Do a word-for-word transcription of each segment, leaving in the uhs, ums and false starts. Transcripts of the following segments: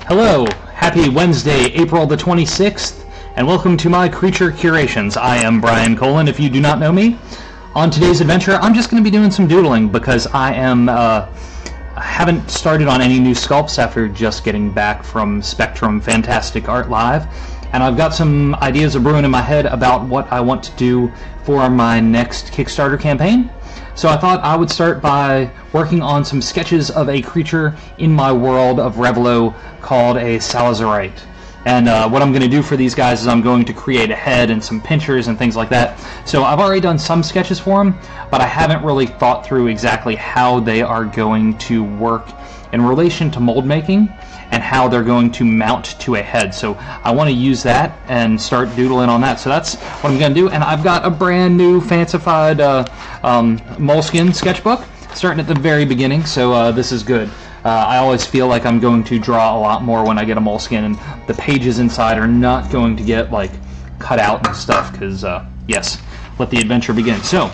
Hello, happy Wednesday, April the twenty-sixth, and welcome to my Creature Curations. I am Brian Colin, if you do not know me. On today's adventure, I'm just going to be doing some doodling because I am, uh, I haven't started on any new sculpts after just getting back from Spectrum Fantastic Art Live, and I've got some ideas of brewing in my head about what I want to do for my next Kickstarter campaign. So I thought I would start by working on some sketches of a creature in my world of Revelo called a Salazarite. And uh, what I'm going to do for these guys is I'm going to create a head and some pinchers and things like that. So I've already done some sketches for them, but I haven't really thought through exactly how they are going to work in relation to mold making and how they're going to mount to a head. So I want to use that and start doodling on that. So that's what I'm going to do. And I've got a brand new fancified uh, um, Moleskine sketchbook starting at the very beginning, so uh, this is good. Uh, I always feel like I'm going to draw a lot more when I get a Moleskine, and the pages inside are not going to get like cut out and stuff, because uh, yes, let the adventure begin. So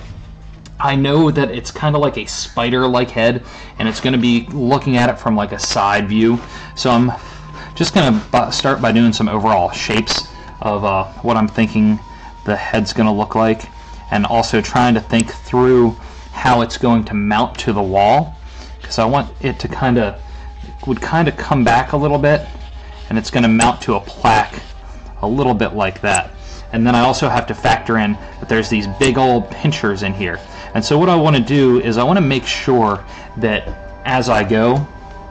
I know that it's kind of like a spider-like head, and it's going to be looking at it from like a side view. So I'm just going to start by doing some overall shapes of uh, what I'm thinking the head's going to look like, and also trying to think through how it's going to mount to the wall, because I want it to kind of would kind of come back a little bit, and it's going to mount to a plaque a little bit like that. And then I also have to factor in that there's these big old pinchers in here. And so what I want to do is I want to make sure that as I go,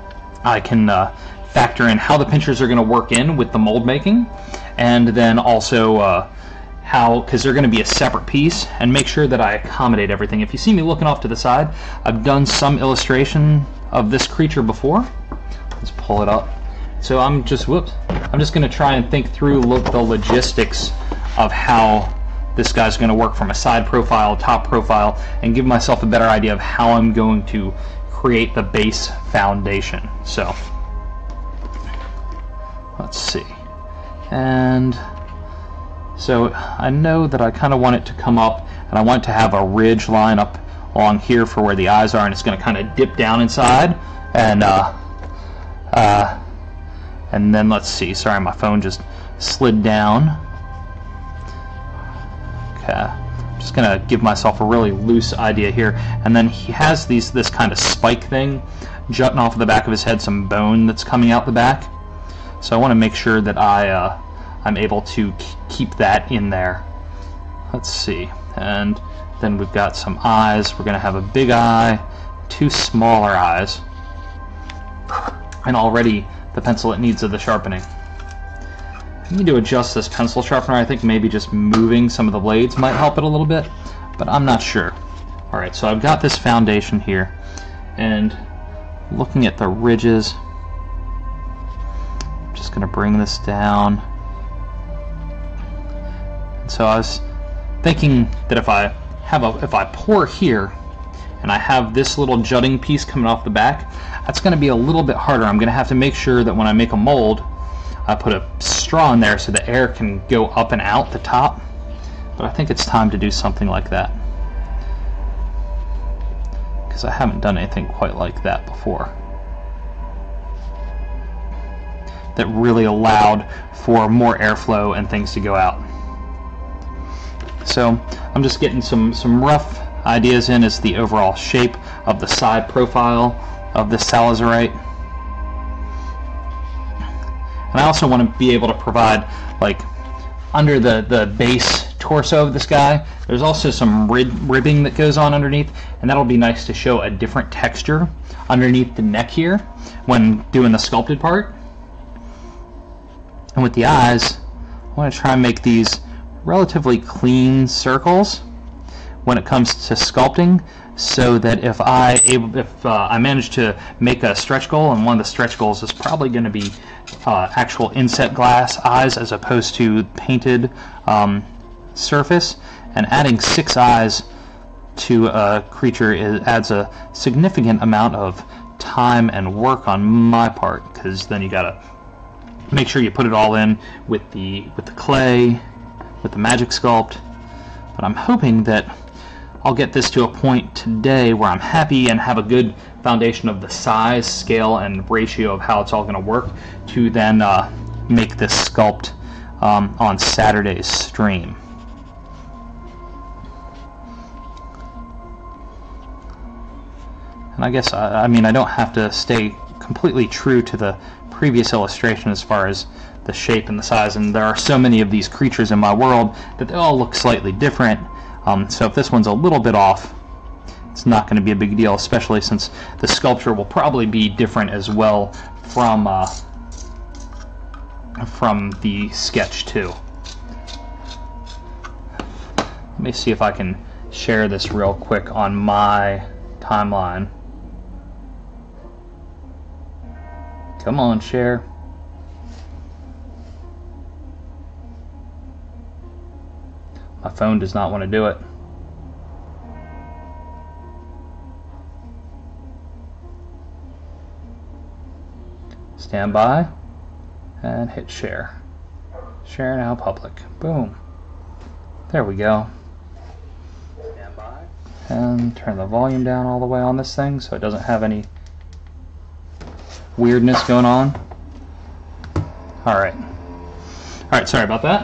I can uh, factor in how the pinchers are going to work in with the mold making, and then also uh, how, because they're going to be a separate piece, and make sure that I accommodate everything. If you see me looking off to the side, I've done some illustration of this creature before. Let's pull it up. So I'm just, whoops, I'm just going to try and think through look, the logistics of how this guy's going to work from a side profile, top profile, and give myself a better idea of how I'm going to create the base foundation. So let's see. And so I know that I kind of want it to come up, and I want it to have a ridge line up along here for where the eyes are, and it's going to kind of dip down inside, and uh, uh, and then let's see. Sorry, my phone just slid down. Okay, I'm just going to give myself a really loose idea here, and then he has these this kind of spike thing jutting off of the back of his head, some bone that's coming out the back. So I want to make sure that I uh, I'm able to keep that in there. Let's see, and then we've got some eyes. We're going to have a big eye, two smaller eyes, and already the pencil, it needs of the sharpening. I need to adjust this pencil sharpener. I think maybe just moving some of the blades might help it a little bit, but I'm not sure. Alright, so I've got this foundation here, and looking at the ridges, I'm just going to bring this down. So I was thinking that if I have a if I pour here and I have this little jutting piece coming off the back, that's going to be a little bit harder. I'm going to have to make sure that when I make a mold, I put a straw in there so the air can go up and out the top. But I think it's time to do something like that, because I haven't done anything quite like that before that really allowed for more airflow and things to go out. So I'm just getting some, some rough ideas in as the overall shape of the side profile of this Salazarite. And I also want to be able to provide, like, under the, the base torso of this guy, there's also some rib ribbing that goes on underneath, and that'll be nice to show a different texture underneath the neck here when doing the sculpted part. And with the eyes, I want to try and make these relatively clean circles when it comes to sculpting, so that if I able if uh, I manage to make a stretch goal, and one of the stretch goals is probably going to be uh, actual inset glass eyes as opposed to painted um, surface, and adding six eyes to a creature is, adds a significant amount of time and work on my part, because then you gotta make sure you put it all in with the with the clay, with the Magic Sculpt. But I'm hoping that I'll get this to a point today where I'm happy and have a good foundation of the size, scale, and ratio of how it's all going to work to then uh, make this sculpt um, on Saturday's stream. And I guess, I, I mean, I don't have to stay completely true to the previous illustration as far as the shape and the size, and there are so many of these creatures in my world that they all look slightly different. Um, so if this one's a little bit off, it's not going to be a big deal, especially since the sculpture will probably be different as well from uh, from the sketch too. Let me see if I can share this real quick on my timeline. Come on, share. My phone does not want to do it. Stand by and hit share. Share now public. Boom. There we go. Stand by. And turn the volume down all the way on this thing so it doesn't have any weirdness going on. Alright. Alright, sorry about that.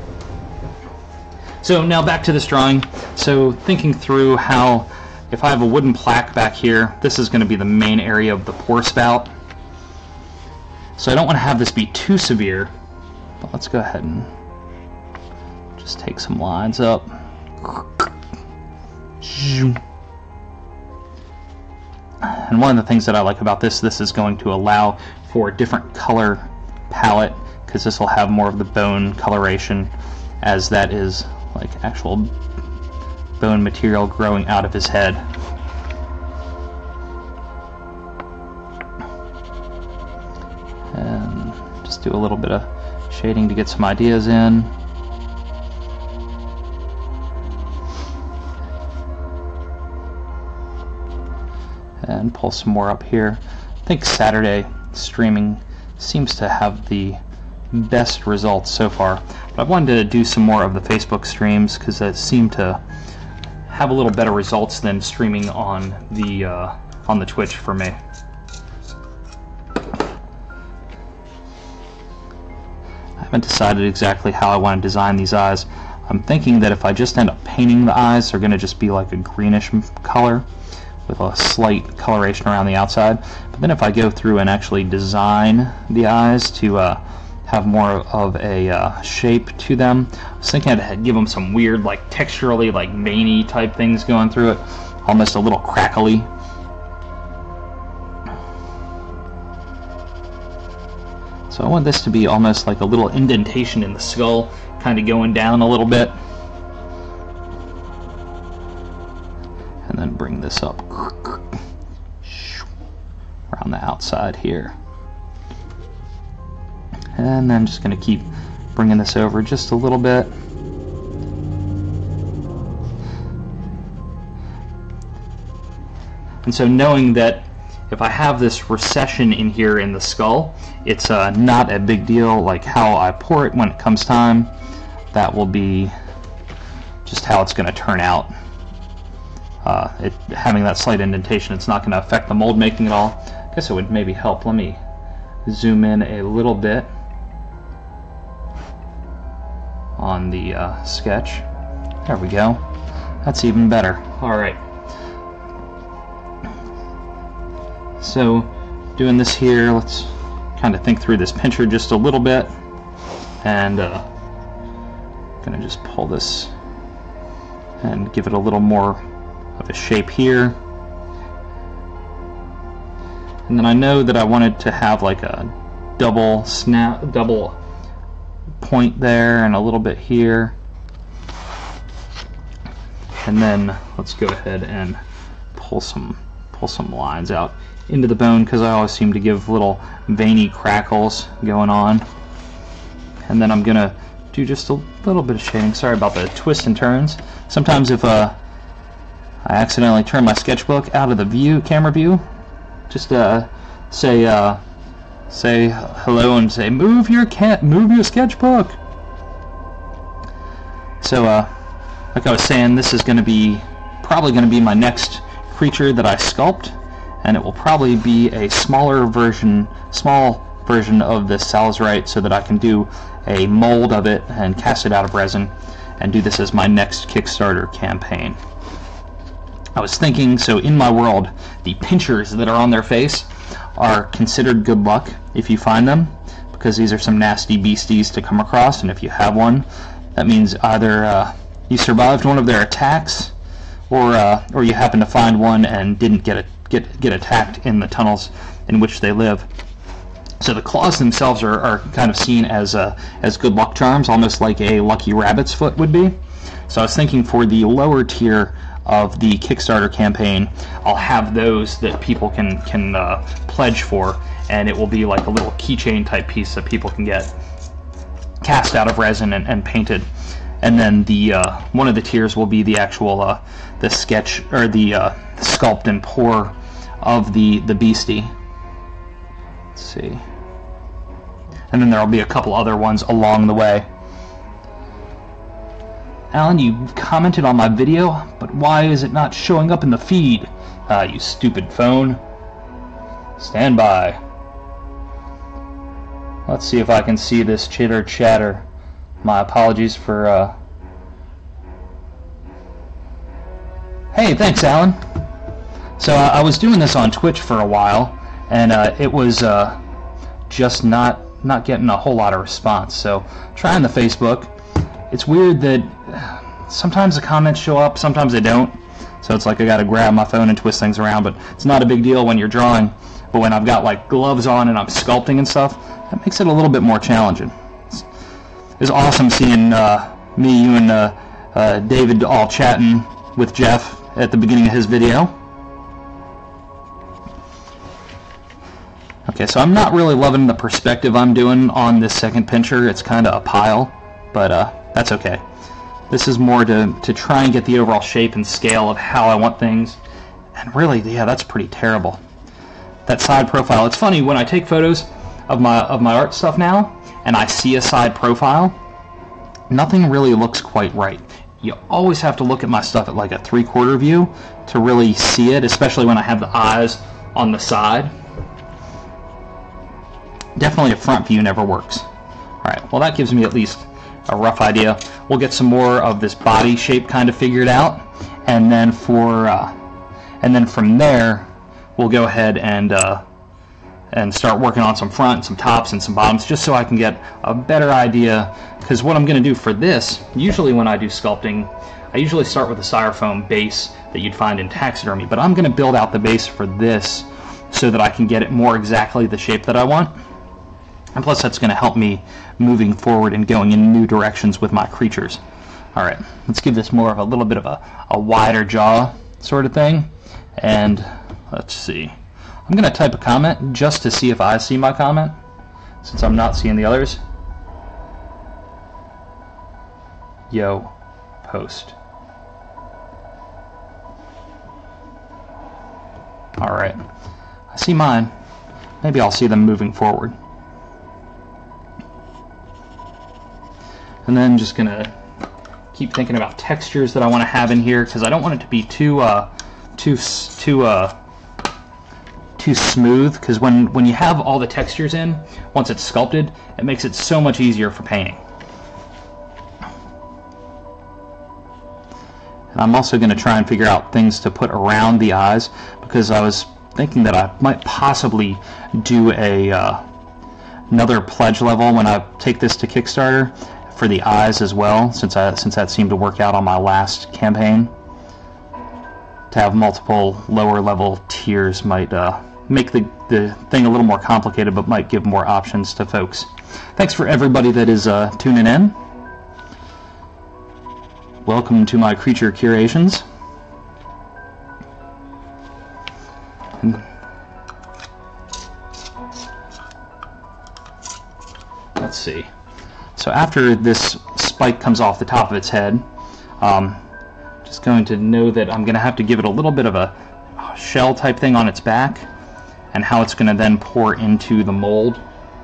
So now back to this drawing. So thinking through how, if I have a wooden plaque back here, this is going to be the main area of the pour spout. So I don't want to have this be too severe, but let's go ahead and just take some lines up. And one of the things that I like about this, this is going to allow for a different color palette, because this will have more of the bone coloration, as that is like actual bone material growing out of his head. And just do a little bit of shading to get some ideas in. And pull some more up here. I think Saturday streaming seems to have the best results so far, but I wanted to do some more of the Facebook streams because they seem to have a little better results than streaming on the uh, on the Twitch for me. I haven't decided exactly how I want to design these eyes. I'm thinking that if I just end up painting the eyes, they're going to just be like a greenish color with a slight coloration around the outside. But then if I go through and actually design the eyes to uh, have more of a uh, shape to them, I was thinking I'd give them some weird, like texturally, like veiny type things going through it, almost a little crackly. So I want this to be almost like a little indentation in the skull, kind of going down a little bit. And then bring this up around the outside here. And then just going to keep bringing this over just a little bit. And so knowing that if I have this recession in here in the skull, it's uh, not a big deal. Like how I pour it when it comes time, that will be just how it's going to turn out. Uh, it, having that slight indentation, it's not going to affect the mold making at all. I guess it would maybe help. Let me zoom in a little bit on the uh, sketch. There we go. That's even better. Alright. So, doing this here, let's kind of think through this pincher just a little bit. And uh, gonna just pull this and give it a little more of a shape here. And then I know that I wanted to have like a double snap, double point there and a little bit here. And then let's go ahead and pull some pull some lines out into the bone, because I always seem to give little veiny crackles going on. And then I'm gonna do just a little bit of shading. Sorry about the twists and turns. Sometimes if uh, I accidentally turn my sketchbook out of the view camera view, just uh, say uh, say hello and say move your cat, move your sketchbook. So uh, like I was saying, this is going to be probably going to be my next creature that I sculpt, and it will probably be a smaller version, small version of this Salazarite, so that I can do a mold of it and cast it out of resin and do this as my next Kickstarter campaign. I was thinking, so in my world, the pinchers that are on their face are considered good luck if you find them, because these are some nasty beasties to come across, and if you have one, that means either uh, you survived one of their attacks, or uh, or you happen to find one and didn't get a, get get attacked in the tunnels in which they live. So the claws themselves are, are kind of seen as uh, as good luck charms, almost like a lucky rabbit's foot would be. So I was thinking for the lower tier of the Kickstarter campaign, I'll have those that people can can uh, pledge for, and it will be like a little keychain type piece that people can get cast out of resin and, and painted. And then the uh, one of the tiers will be the actual uh, the sketch or the uh, sculpt and pour of the the beastie. Let's see, and then there'll be a couple other ones along the way. Alan, you commented on my video, but why is it not showing up in the feed? Ah, you stupid phone. Stand by. Let's see if I can see this chitter chatter. My apologies for, uh... Hey, thanks, Alan. So, uh, I was doing this on Twitch for a while, and uh, it was uh, just not, not getting a whole lot of response. So, trying the Facebook. It's weird that sometimes the comments show up, sometimes they don't. So it's like I gotta grab my phone and twist things around, but it's not a big deal when you're drawing. But when I've got like gloves on and I'm sculpting and stuff, that makes it a little bit more challenging. It's, it's awesome seeing uh, me, you, and uh, uh, David all chatting with Jeff at the beginning of his video. Okay, so I'm not really loving the perspective I'm doing on this second pincher. It's kind of a pile, but uh, that's okay. This is more to, to try and get the overall shape and scale of how I want things. And really, yeah, that's pretty terrible. That side profile. It's funny, when I take photos of my, of my art stuff now, and I see a side profile, nothing really looks quite right. You always have to look at my stuff at like a three-quarter view to really see it, especially when I have the eyes on the side. Definitely a front view never works. Alright, well that gives me at least a rough idea. We'll get some more of this body shape kind of figured out, and then for uh, and then from there we'll go ahead and uh, and start working on some front, some tops, and some bottoms, just so I can get a better idea. Because what I'm going to do for this, usually when I do sculpting, I usually start with a styrofoam base that you'd find in taxidermy, but I'm going to build out the base for this so that I can get it more exactly the shape that I want. And plus that's going to help me moving forward and going in new directions with my creatures. Alright, let's give this more of a little bit of a, a wider jaw sort of thing. And let's see. I'm going to type a comment just to see if I see my comment, since I'm not seeing the others. Yo, post. Alright, I see mine. Maybe I'll see them moving forward. And then just gonna keep thinking about textures that I want to have in here, because I don't want it to be too uh, too too uh, too smooth. Because when when you have all the textures in, once it's sculpted, it makes it so much easier for painting. And I'm also going to try and figure out things to put around the eyes, because I was thinking that I might possibly do a uh, another pledge level when I take this to Kickstarter for the eyes as well, since I since that seemed to work out on my last campaign. To have multiple lower level tiers might uh, make the, the thing a little more complicated, but might give more options to folks. Thanks for everybody that is uh, tuning in. Welcome to my creature curations. And let's see. So after this spike comes off the top of its head, um, just going to know that I'm going to have to give it a little bit of a shell type thing on its back, and how it's going to then pour into the mold.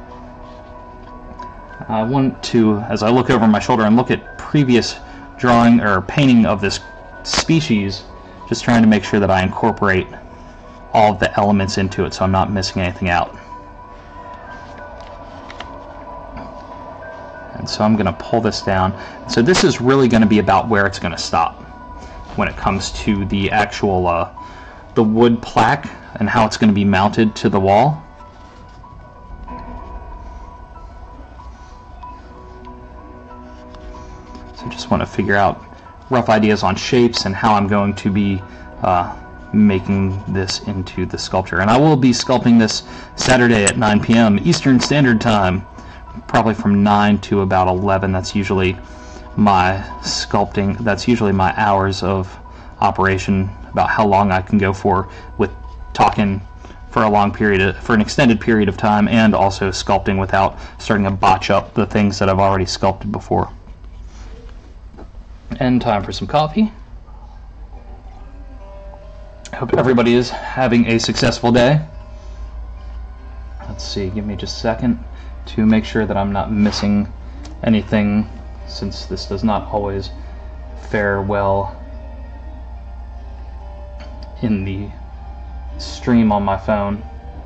I want to, as I look over my shoulder and look at previous drawing or painting of this species, just trying to make sure that I incorporate all of the elements into it so I'm not missing anything out. And so I'm going to pull this down. So this is really going to be about where it's going to stop when it comes to the actual uh, the wood plaque and how it's going to be mounted to the wall. So just want to figure out rough ideas on shapes and how I'm going to be uh, making this into the sculpture. And I will be sculpting this Saturday at nine P M Eastern Standard Time, probably from nine to about eleven. That's usually my sculpting, that's usually my hours of operation, about how long I can go for with talking for a long period, of, for an extended period of time, and also sculpting without starting to botch up the things that I've already sculpted before. And time for some coffee. I hope everybody is having a successful day. Let's see, give me just a second to make sure that I'm not missing anything, since this does not always fare well in the stream on my phone.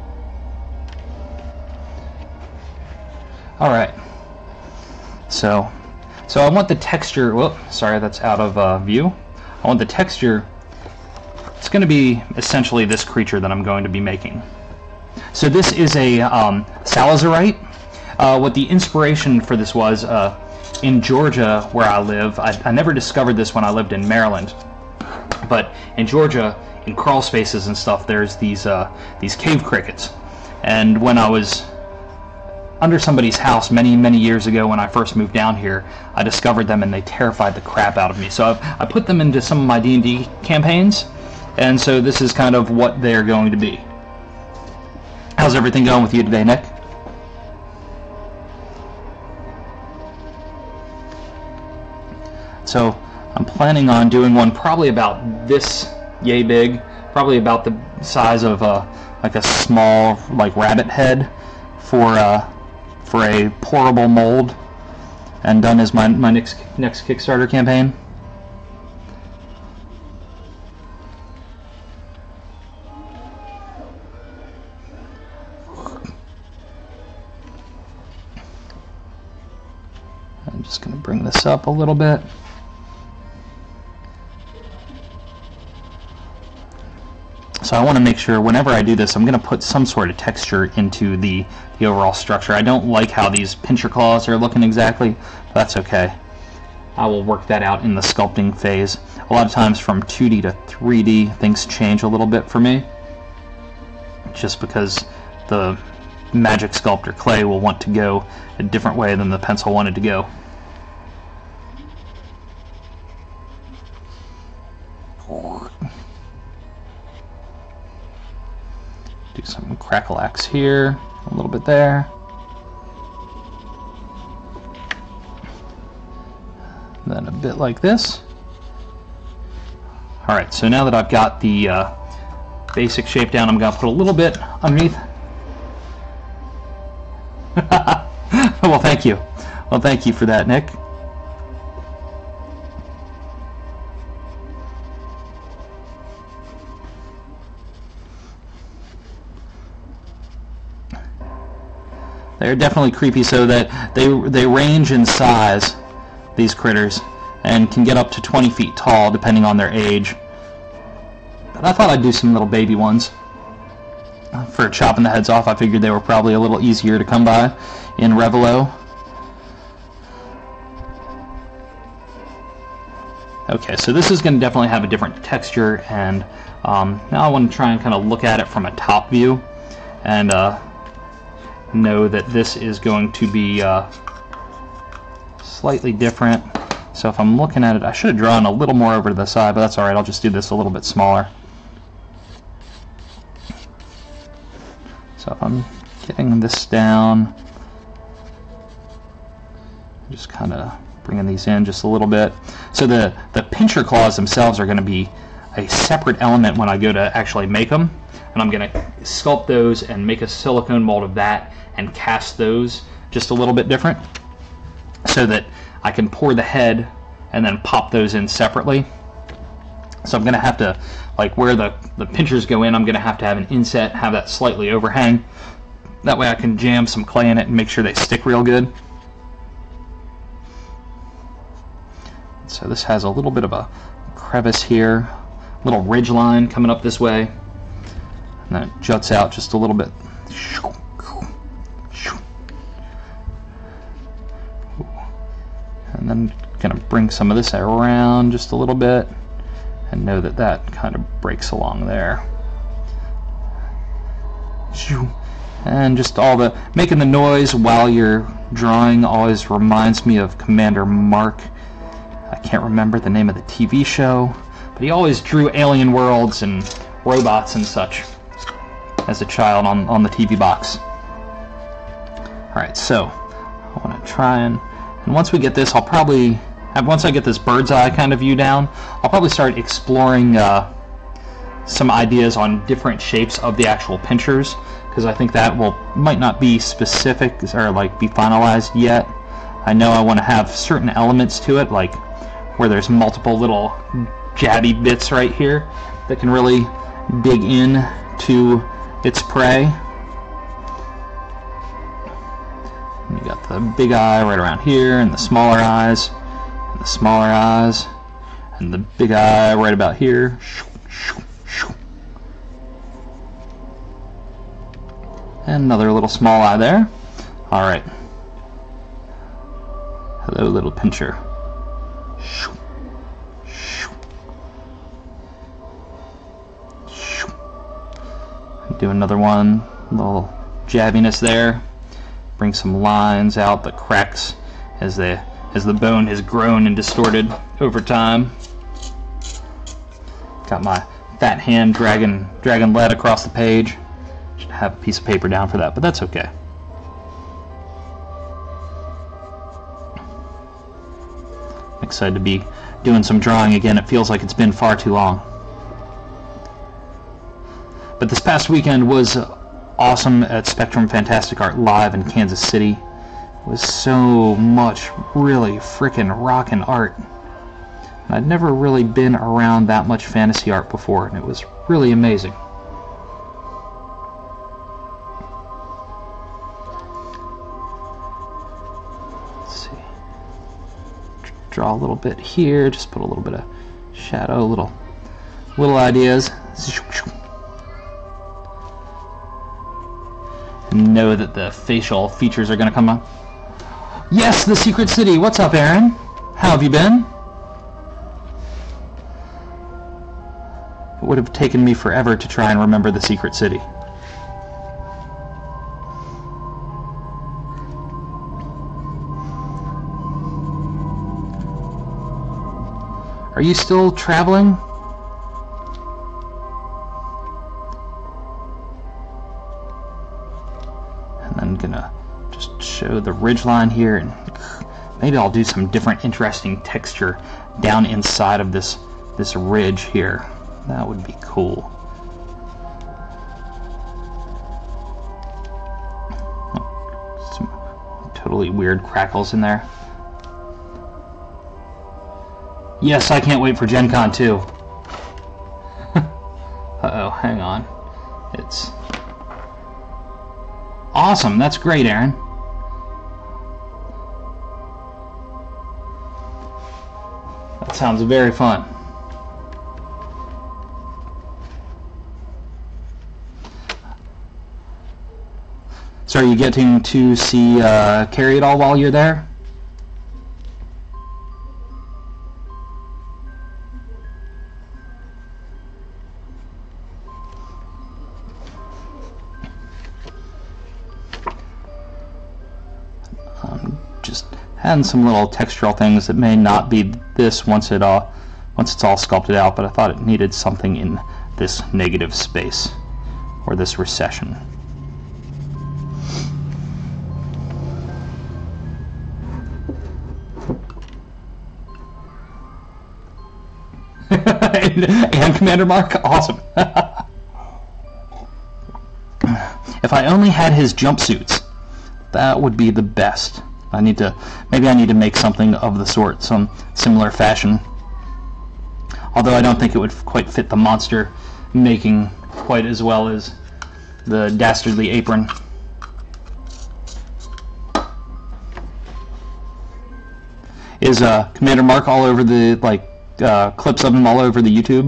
Alright, so so I want the texture, whoop, sorry, that's out of uh, view. I want the texture, it's going to be essentially this creature that I'm going to be making. So this is a um, Salazarite. Uh, what the inspiration for this was, uh, in Georgia, where I live, I, I never discovered this when I lived in Maryland, but in Georgia, in crawl spaces and stuff, there's these uh, these cave crickets. And when I was under somebody's house many, many years ago when I first moved down here, I discovered them and they terrified the crap out of me. So I've, I put them into some of my D and D campaigns, and so this is kind of what they're going to be. How's everything going with you today, Nick? So I'm planning on doing one probably about this yay big, probably about the size of uh, like a small like rabbit head for uh, for a pourable mold, and done as my my next next Kickstarter campaign. I'm just going to bring this up a little bit. So I want to make sure whenever I do this, I'm going to put some sort of texture into the, the overall structure. I don't like how these pincher claws are looking exactly, but that's okay. I will work that out in the sculpting phase. A lot of times from two D to three D, things change a little bit for me, just because the Magic Sculptor clay will want to go a different way than the pencil wanted to go. Do some crackle axe here, a little bit there. Then a bit like this. Alright, so now that I've got the uh, basic shape down, I'm going to put a little bit underneath. Well, thank you. Well, thank you for that, Nick. They're definitely creepy, so that they they range in size, these critters, and can get up to twenty feet tall depending on their age. But I thought I'd do some little baby ones. For chopping the heads off, I figured they were probably a little easier to come by in Revelo. Okay, so this is going to definitely have a different texture, and um, now I want to try and kind of look at it from a top view, and uh, know that this is going to be uh, slightly different. So if I'm looking at it, I should have drawn a little more over to the side, but that's alright, I'll just do this a little bit smaller. So if I'm getting this down, just kind of bringing these in just a little bit. So the, the pincher claws themselves are going to be a separate element when I go to actually make them. And I'm going to sculpt those and make a silicone mold of that and cast those just a little bit different, so that I can pour the head and then pop those in separately. So I'm going to have to, like where the, the pinchers go in, I'm going to have to have an inset, have that slightly overhang. That way I can jam some clay in it and make sure they stick real good. So this has a little bit of a crevice here, little ridge line coming up this way, and then it juts out just a little bit. And then gonna bring some of this around just a little bit and know that that kind of breaks along there. And just all the making the noise while you're drawing always reminds me of Commander Mark. I can't remember the name of the T V show, but he always drew alien worlds and robots and such as a child on, on the T V box. Alright, so I want to try and, and once we get this, I'll probably, once I get this bird's eye kind of view down, I'll probably start exploring uh, some ideas on different shapes of the actual pinchers, because I think that will might not be specific or like be finalized yet. I know I want to have certain elements to it, like where there's multiple little jabby bits right here that can really dig in to its prey. And you got the big eye right around here, and the smaller eyes, and the smaller eyes, and the big eye right about here. And another little small eye there. Alright. Hello, little pincher. Do another one, a little jabbiness there. Bring some lines out, the cracks as the as the bone has grown and distorted over time. Got my fat hand dragging dragging lead across the page. Should have a piece of paper down for that, but that's okay. I'm excited to be doing some drawing again. It feels like it's been far too long. But this past weekend was awesome at Spectrum Fantastic Art Live in Kansas City. It was so much really frickin' rockin' art. And I'd never really been around that much fantasy art before, and it was really amazing. Let's see. Draw a little bit here, just put a little bit of shadow, little little ideas. Know that the facial features are going to come up. Yes, the Secret City. What's up, Aaron? How have you been? It would have taken me forever to try and remember the Secret City. Are you still traveling? I'm gonna just show the ridge line here, and maybe I'll do some different interesting texture down inside of this this ridge here. That would be cool. Some totally weird crackles in there. Yes, I can't wait for Gen Con too. Uh-oh, hang on. It's awesome. That's great, Aaron. That sounds very fun. So are you getting to see uh, Carrie at all while you're there? And some little textural things that may not be this once it all once it's all sculpted out, but I thought it needed something in this negative space or this recession. and, and Commander Mark, awesome. If I only had his jumpsuits, that would be the best. I need to, maybe I need to make something of the sort, some similar fashion. although I don't think it would quite fit the monster making quite as well as the Dastardly Apron. Is uh, Commander Mark all over the, like, uh, clips of him all over the YouTube?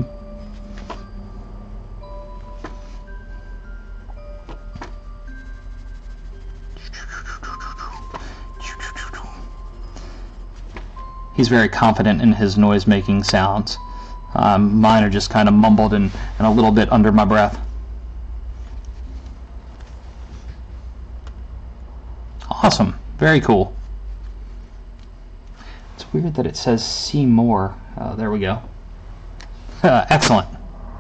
He's very confident in his noise-making sounds. Um, mine are just kind of mumbled and, and a little bit under my breath. Awesome. Very cool. It's weird that it says see more. Uh, there we go. Uh, excellent.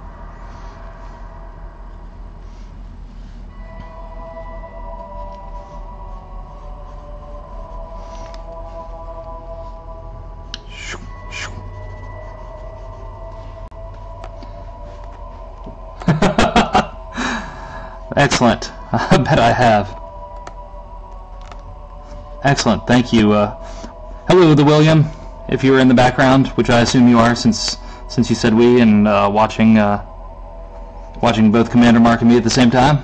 Excellent. I bet I have. Excellent. Thank you. Uh, hello, the William. If you were in the background, which I assume you are, since since you said we, and uh, watching uh, watching both Commander Mark and me at the same time.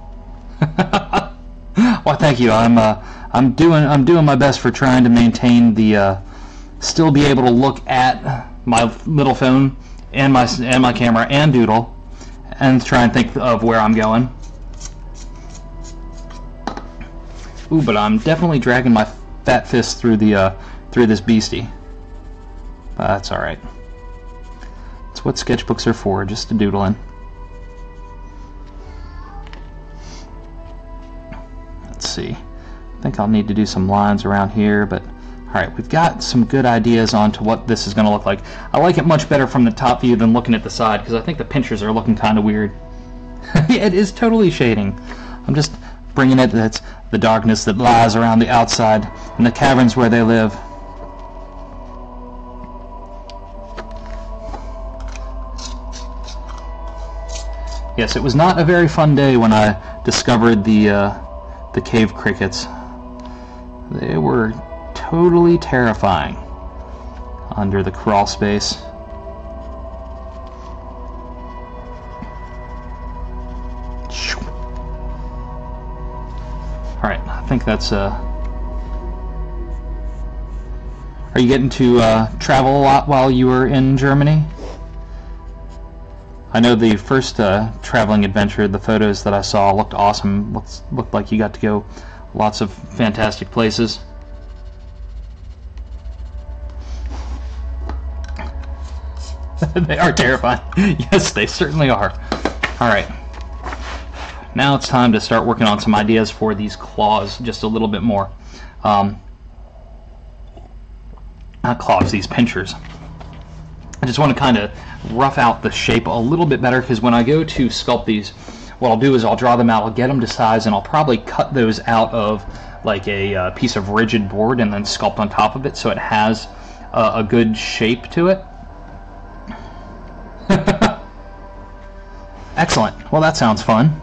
Well, thank you. I'm uh, I'm doing I'm doing my best for trying to maintain the uh, still be able to look at my little phone and my and my camera and doodle, and try and think of where I'm going. Ooh, but I'm definitely dragging my fat fist through the uh, through this beastie. But that's all right. That's what sketchbooks are for, just to doodle in. Let's see. I think I'll need to do some lines around here, but all right, we've got some good ideas on to what this is going to look like. I like it much better from the top view than looking at the side, because I think the pinchers are looking kind of weird. It is totally shading. I'm just bringing it, that's the darkness that lies around the outside and the caverns where they live. Yes, it was not a very fun day when I discovered the uh, the cave crickets. They were totally terrifying under the crawl space. Alright, I think that's uh are you getting to uh, travel a lot while you were in Germany? I know the first uh, traveling adventure, the photos that I saw looked awesome. Looked, looked like you got to go lots of fantastic places. They are terrifying. Yes, they certainly are. Alright. Now it's time to start working on some ideas for these claws just a little bit more. Um, not claws, these pinchers. I just want to kind of rough out the shape a little bit better, because when I go to sculpt these, what I'll do is I'll draw them out, I'll get them to size, and I'll probably cut those out of like a uh, piece of rigid board and then sculpt on top of it so it has uh, a good shape to it. Excellent. Well, that sounds fun.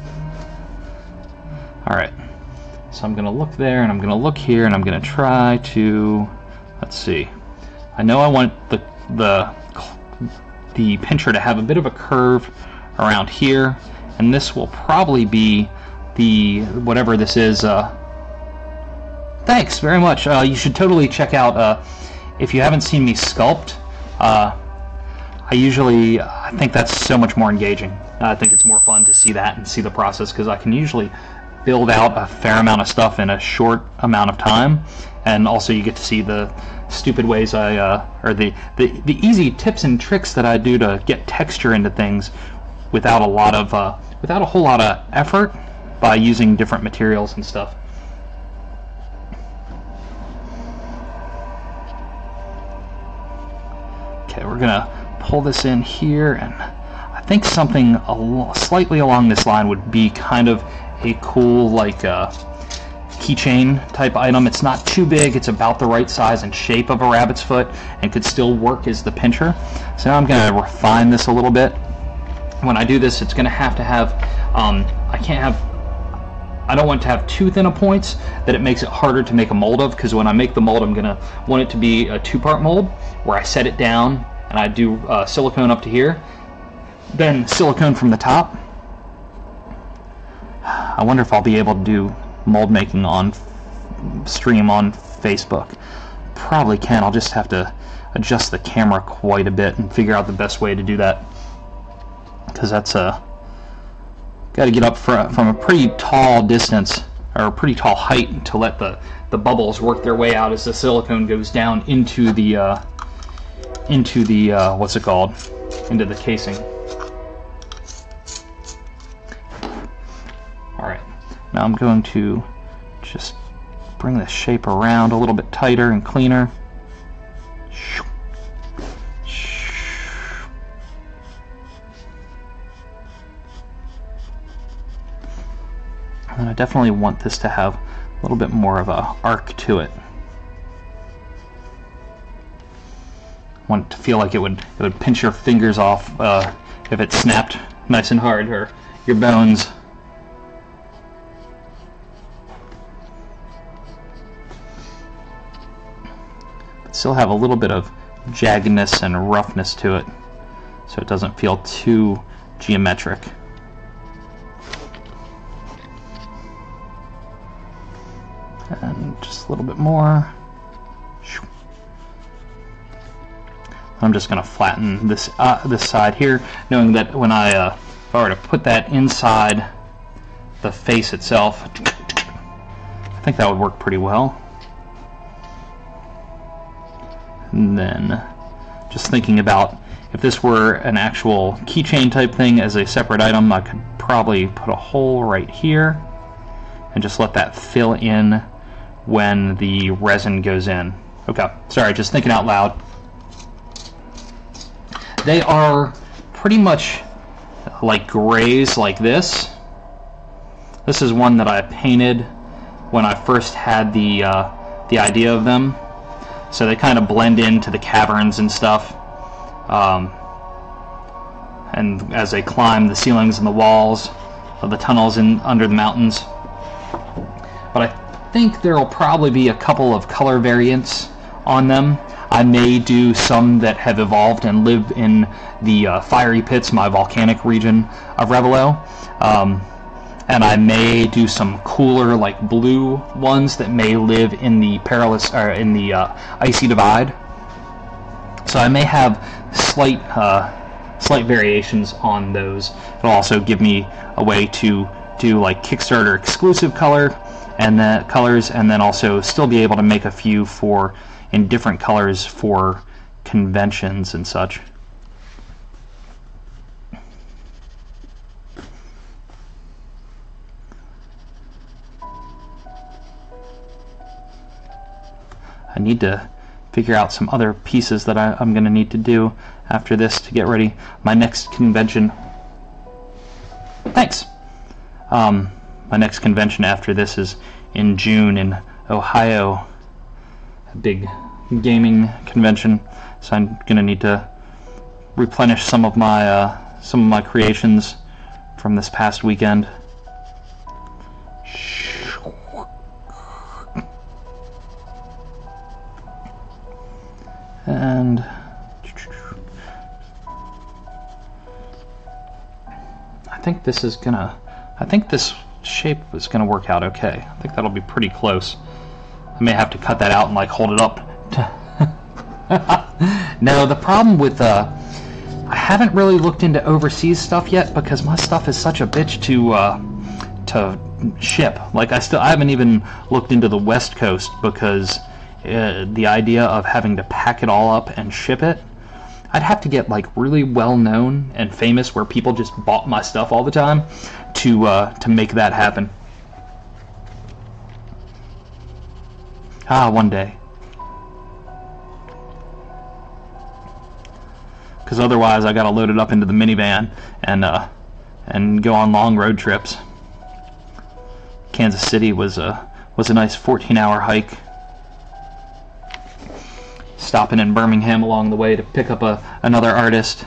Alright, so I'm going to look there, and I'm going to look here, and I'm going to try to, let's see, I know I want the, the, the pincher to have a bit of a curve around here, and this will probably be the, whatever this is, uh, thanks very much. Uh, you should totally check out, uh, if you haven't seen me sculpt, uh, I usually, I think that's so much more engaging. I think it's more fun to see that and see the process, because I can usually build out a fair amount of stuff in a short amount of time, and also you get to see the stupid ways I, uh, or the, the, the easy tips and tricks that I do to get texture into things without a lot of, uh, without a whole lot of effort, by using different materials and stuff. Okay, we're gonna pull this in here, and I think something al slightly along this line would be kind of a cool, like, uh, keychain type item. It's not too big, it's about the right size and shape of a rabbit's foot, and could still work as the pincher. So now I'm going to refine this a little bit. When I do this, it's going to have to have, um, I can't have, I don't want to have too thin of points that it makes it harder to make a mold of, because when I make the mold, I'm going to want it to be a two-part mold, where I set it down, and I do uh, silicone up to here, then silicone from the top. I wonder if I'll be able to do mold making on stream on Facebook. Probably can. I'll just have to adjust the camera quite a bit and figure out the best way to do that, because that's a got to get up for, from a pretty tall distance or a pretty tall height to let the the bubbles work their way out as the silicone goes down into the uh, into the uh, what's it called into the casing. Alright, now I'm going to just bring the shape around a little bit tighter and cleaner. And I definitely want this to have a little bit more of a arc to it. I want it to feel like it would it would pinch your fingers off uh, if it snapped nice and hard, or your bones. But still have a little bit of jaggedness and roughness to it, so it doesn't feel too geometric. And just a little bit more. I'm just going to flatten this uh, this side here, knowing that when I, uh, if I were to put that inside the face itself, I think that would work pretty well. And then just thinking about if this were an actual keychain type thing as a separate item, I could probably put a hole right here and just let that fill in when the resin goes in. Okay, sorry, just thinking out loud. They are pretty much like grays like this. This is one that I painted when I first had the uh, the idea of them. So they kind of blend into the caverns and stuff. Um, and as they climb the ceilings and the walls of the tunnels in under the mountains. But I I think there will probably be a couple of color variants on them. I may do some that have evolved and live in the uh, fiery pits, my volcanic region of Revelo. Um, and I may do some cooler, like blue ones that may live in the perilous, or in the uh, icy divide. So I may have slight, uh, slight variations on those. It'll also give me a way to do like Kickstarter exclusive color and the colors, and then also still be able to make a few for in different colors for conventions and such. I need to figure out some other pieces that I, I'm going to need to do after this to get ready my next convention. Thanks. Um, My next convention after this is in June in Ohio, a big gaming convention. So I'm gonna need to replenish some of my uh, some of my creations from this past weekend. And I think this is gonna. I think this shape is going to work out okay. I think that'll be pretty close. I may have to cut that out and like hold it up. No, the problem with uh, I haven't really looked into overseas stuff yet because my stuff is such a bitch to uh, to ship. Like I still I haven't even looked into the West Coast because uh, the idea of having to pack it all up and ship it, I'd have to get like really well known and famous where people just bought my stuff all the time to uh, to make that happen. Ah, one day. Because otherwise, I gotta load it up into the minivan and uh, and go on long road trips. Kansas City was a was a nice fourteen hour hike. Stopping in Birmingham along the way to pick up a another artist.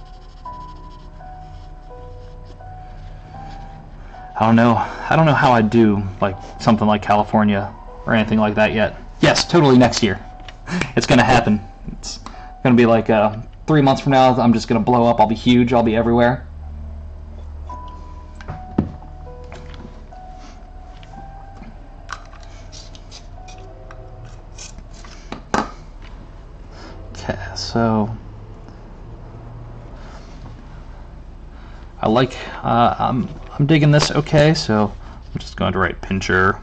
I don't know. I don't know how I'd do like something like California or anything like that yet. Yes, totally next year. It's gonna happen. It's gonna be like uh, three months from now, I'm just going to blow up. I'll be huge. I'll be everywhere. Okay, so I like, uh, I'm, I'm digging this okay, so I'm just going to write Pincher.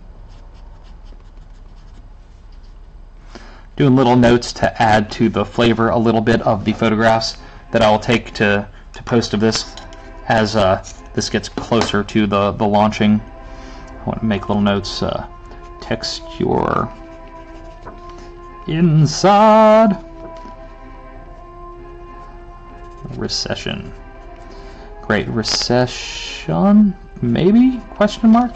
Doing little notes to add to the flavor a little bit of the photographs that I will take to, to post of this as uh, this gets closer to the, the launching. I want to make little notes. Uh, texture inside recession. Great recession, maybe? Question mark?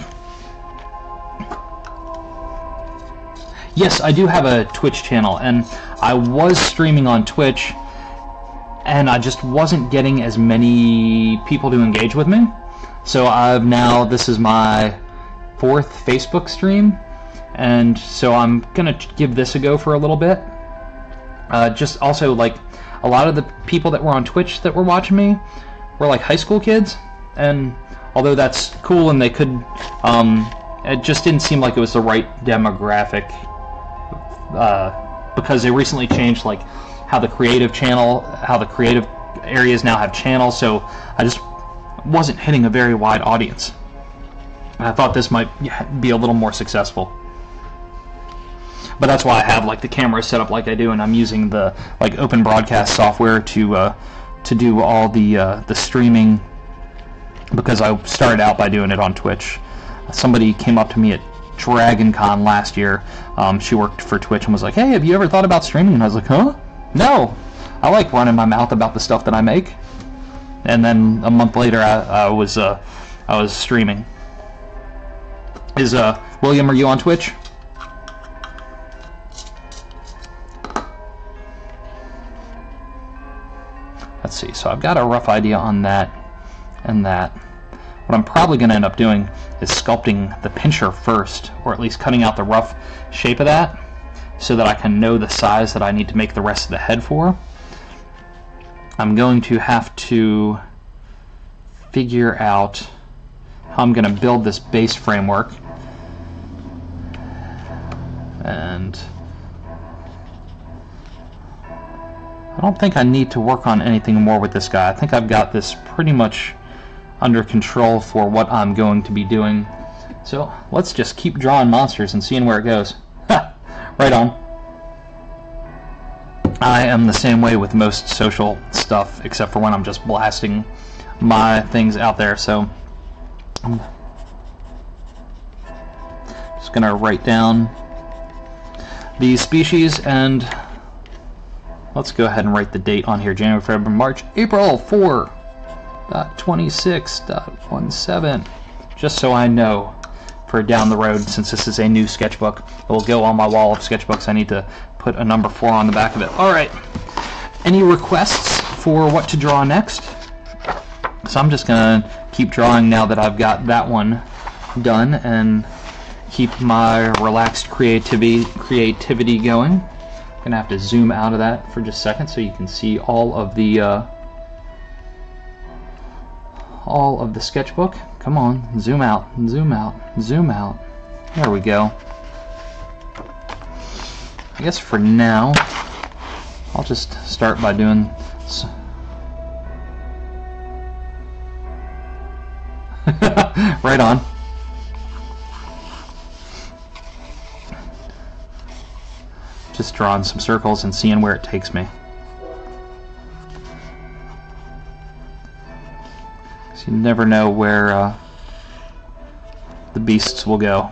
Yes, I do have a Twitch channel, and I was streaming on Twitch, and I just wasn't getting as many people to engage with me. So I've now, this is my fourth Facebook stream, and so I'm gonna give this a go for a little bit. Uh, just also, like, a lot of the people that were on Twitch that were watching me were like high school kids, and although that's cool and they could, um, it just didn't seem like it was the right demographic. Uh, because they recently changed like how the creative channel, how the creative areas now have channels, so I just wasn't hitting a very wide audience. And I thought this might be a little more successful. But that's why I have like the camera set up like I do, and I'm using the like open broadcast software to uh, to do all the uh, the streaming, because I started out by doing it on Twitch. Somebody came up to me at Dragon Con last year. Um, she worked for Twitch and was like, "Hey, have you ever thought about streaming?" And I was like, "Huh? No. I like running my mouth about the stuff that I make." And then a month later, I, I was uh, I was streaming. Is uh, William, are you on Twitch? Let's see. So I've got a rough idea on that and that. What I'm probably going to end up doing is sculpting the pincher first, or at least cutting out the rough shape of that, so that I can know the size that I need to make the rest of the head for. I'm going to have to figure out how I'm going to build this base framework. And I don't think I need to work on anything more with this guy. I think I've got this pretty much under control for what I'm going to be doing. So let's just keep drawing monsters and seeing where it goes. Ha! Right on. I am the same way with most social stuff, except for when I'm just blasting my things out there. So I'm just gonna write down the species, and let's go ahead and write the date on here: January, February, March, April four twenty-six seventeen, just so I know for down the road, since this is a new sketchbook. It will go on my wall of sketchbooks. I need to put a number four on the back of it. Alright, any requests for what to draw next? So I'm just gonna keep drawing now that I've got that one done, and keep my relaxed creativity creativity going. I'm gonna have to zoom out of that for just a second so you can see all of the uh, all of the sketchbook. Come on, zoom out, zoom out, zoom out. There we go. I guess for now, I'll just start by doing s right on. Just drawing some circles and seeing where it takes me. You never know where uh, the beasts will go.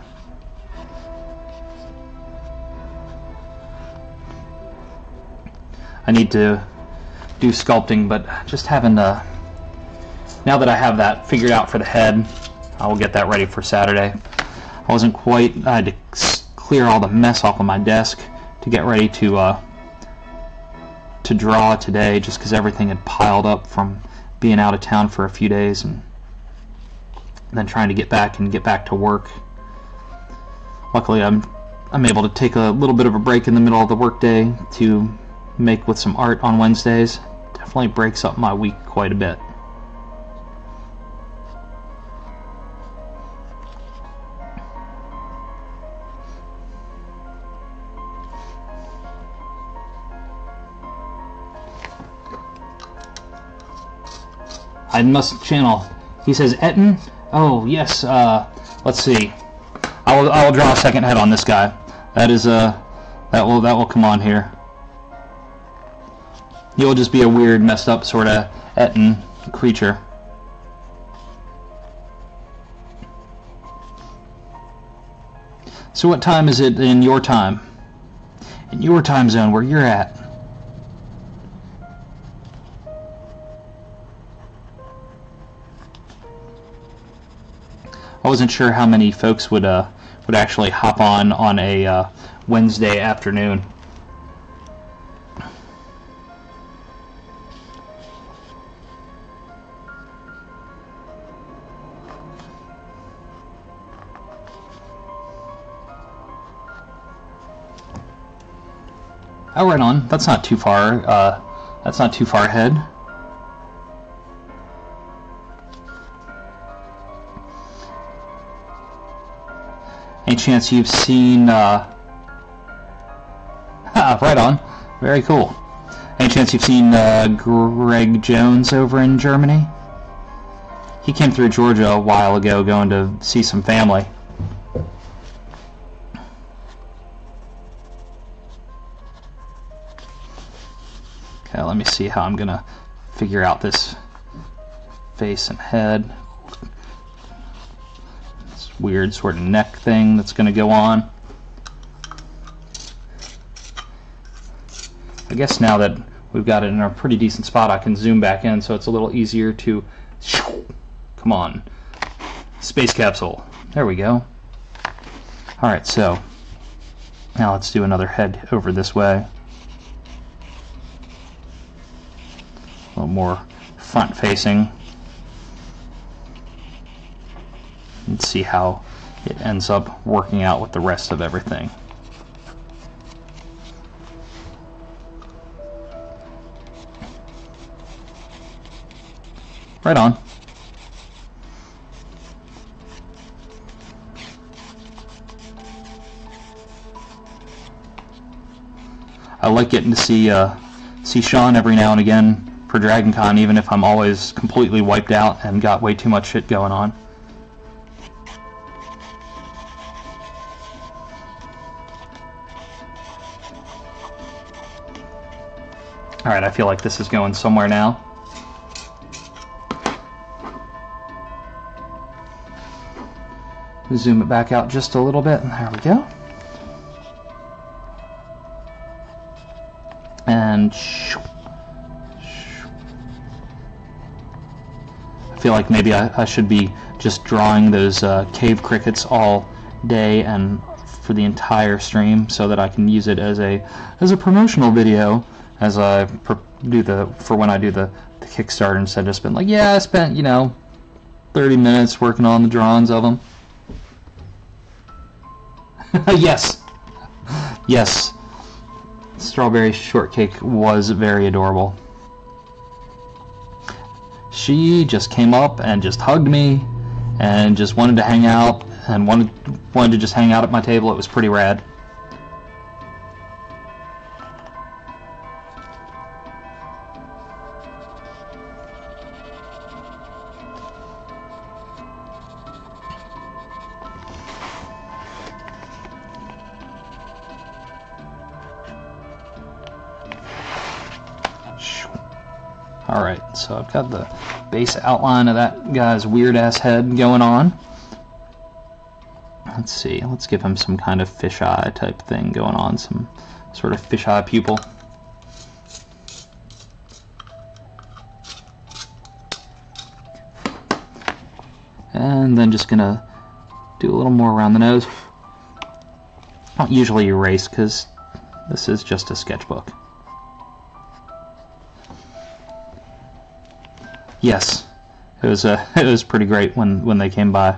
I need to do sculpting, but just having to, now that I have that figured out for the head, I will get that ready for Saturday. I wasn't quite, I had to clear all the mess off of my desk to get ready to uh, to draw today, just because everything had piled up from being out of town for a few days and then trying to get back and get back to work. Luckily, I'm I'm able to take a little bit of a break in the middle of the workday to make with some art on Wednesdays. Definitely breaks up my week quite a bit. I must channel. He says Etten. Oh yes. Uh, let's see. I will. I will draw a second head on this guy. That is uh, that will that will come on here. He will just be a weird, messed up sort of Etten creature. So what time is it in your time? In your time zone, where you're at? I wasn't sure how many folks would uh, would actually hop on on a uh, Wednesday afternoon. Oh, right on. That's not too far. Uh, that's not too far ahead. Any chance you've seen? Uh, ah, right on. Very cool. Any chance you've seen uh, Greg Jones over in Germany? He came through Georgia a while ago, going to see some family. Okay, let me see how I'm gonna figure out this face and head. This weird sort of neck thing that's gonna go on. I guess now that we've got it in a pretty decent spot, I can zoom back in, so it's a little easier to. Come on, space capsule. There we go. All right, so now let's do another head over this way. A little more front facing. Let's see how it ends up working out with the rest of everything. Right on. I like getting to see uh, see Sean every now and again for Dragon Con, even if I'm always completely wiped out and got way too much shit going on. Alright, I feel like this is going somewhere now. Zoom it back out just a little bit, and there we go. And shoo. I feel like maybe I, I should be just drawing those uh, cave crickets all day and for the entire stream, so that I can use it as a as a promotional video as I do the for when I do the, the Kickstarter, instead of just been like, yeah, I spent, you know, thirty minutes working on the drawings of them. Yes, yes. Strawberry shortcake was very adorable. She just came up and just hugged me and just wanted to hang out and wanted wanted to just hang out at my table. It was pretty rad. Alright, so I've got the base outline of that guy's weird-ass head going on. Let's see, let's give him some kind of fisheye type thing going on, some sort of fisheye pupil. And then just gonna do a little more around the nose. I don't usually erase because this is just a sketchbook. Yes, it was uh, it was pretty great when when they came by.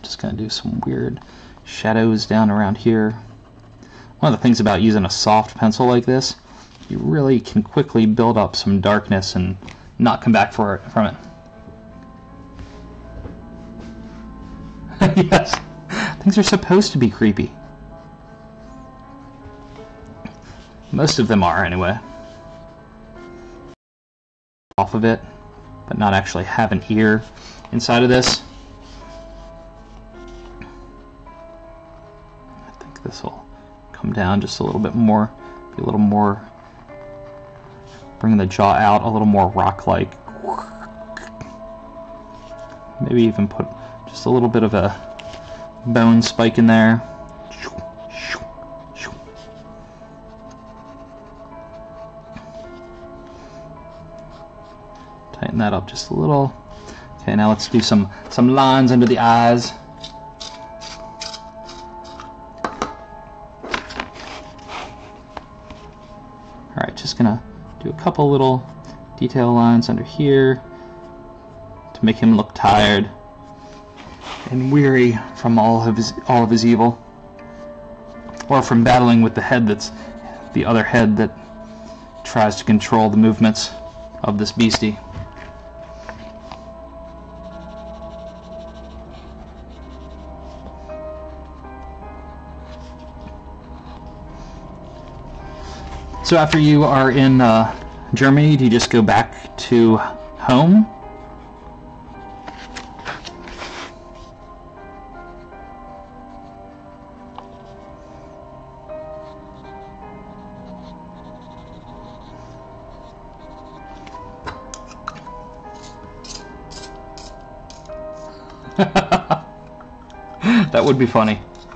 just going to do some weird shadows down around here. One of the things about using a soft pencil like this, you really can quickly build up some darkness and not come back for it, from it. Yes, things are supposed to be creepy. Most of them are, anyway. Off of it, but not actually have an ear inside of this. I think this will come down just a little bit more, be a little more, bring the jaw out a little more rock-like. Maybe even put just a little bit of a bone spike in there. Tighten that up just a little. Okay, now let's do some some lines under the eyes. Alright, just gonna do a couple little detail lines under here to make him look tired and weary from all of his all of his evil, or from battling with the head that's the other head that tries to control the movements of this beastie. So after you are in uh, Germany, do you just go back to home? That would be funny.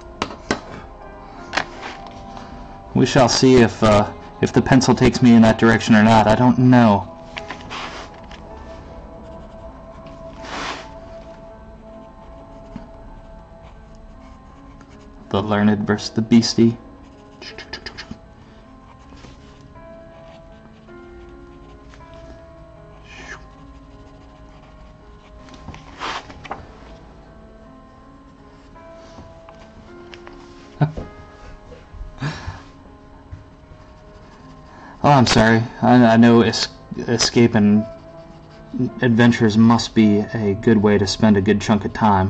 We shall see if uh, if the pencil takes me in that direction or not. I don't know. The learned versus the beastie. Oh, I'm sorry. I, I know es escape and adventures must be a good way to spend a good chunk of time.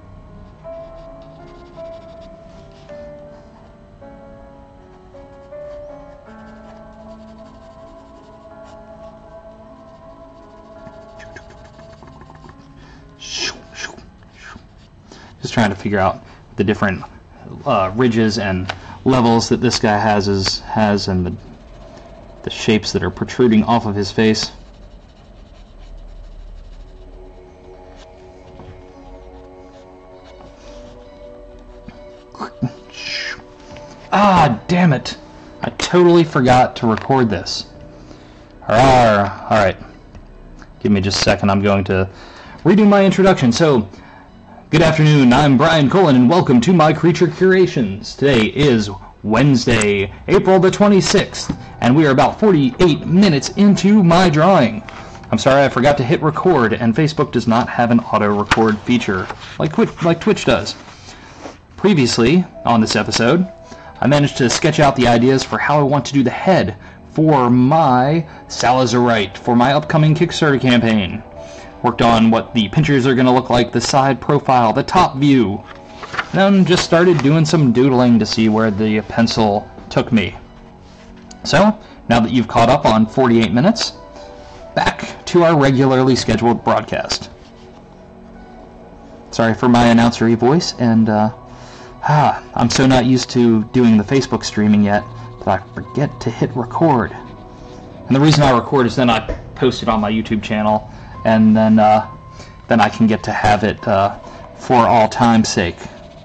Just trying to figure out the different uh, ridges and levels that this guy has, is, has and the the shapes that are protruding off of his face. Ah, damn it! I totally forgot to record this. Alright, give me just a second. I'm going to redo my introduction. So, good afternoon, I'm Brian Colin, and welcome to my Creature Curations. Today is Wednesday, April the twenty-sixth, and we are about forty-eight minutes into my drawing. I'm sorry I forgot to hit record, and Facebook does not have an auto-record feature like Twitch, like Twitch does. Previously, on this episode, I managed to sketch out the ideas for how I want to do the head for my Salazarite, for my upcoming Kickstarter campaign. Worked on what the pinchers are going to look like, the side profile, the top view. Then just started doing some doodling to see where the pencil took me. So, now that you've caught up on forty-eight minutes, back to our regularly scheduled broadcast. Sorry for my announcery voice, and uh, ah, I'm so not used to doing the Facebook streaming yet that I forget to hit record. And the reason I record is then I post it on my YouTube channel, and then uh, then I can get to have it uh, for all time's sake.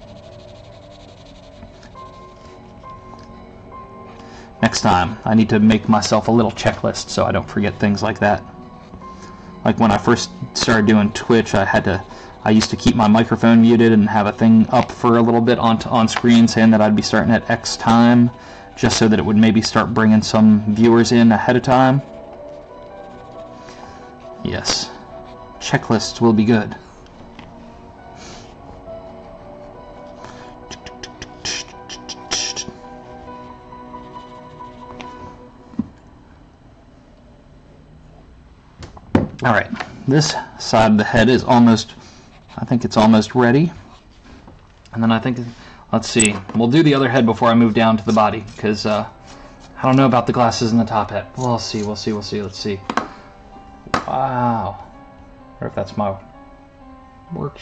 Next time, I need to make myself a little checklist so I don't forget things like that. Like when I first started doing Twitch, I had to, I used to keep my microphone muted and have a thing up for a little bit on on screen saying that I'd be starting at X time, just so that it would maybe start bringing some viewers in ahead of time. Yes, checklists will be good. Alright, this side of the head is almost, I think it's almost ready. And then I think, let's see, we'll do the other head before I move down to the body, because uh, I don't know about the glasses and the top hat. We'll see, we'll see, we'll see, let's see. Wow. Or if that's my work.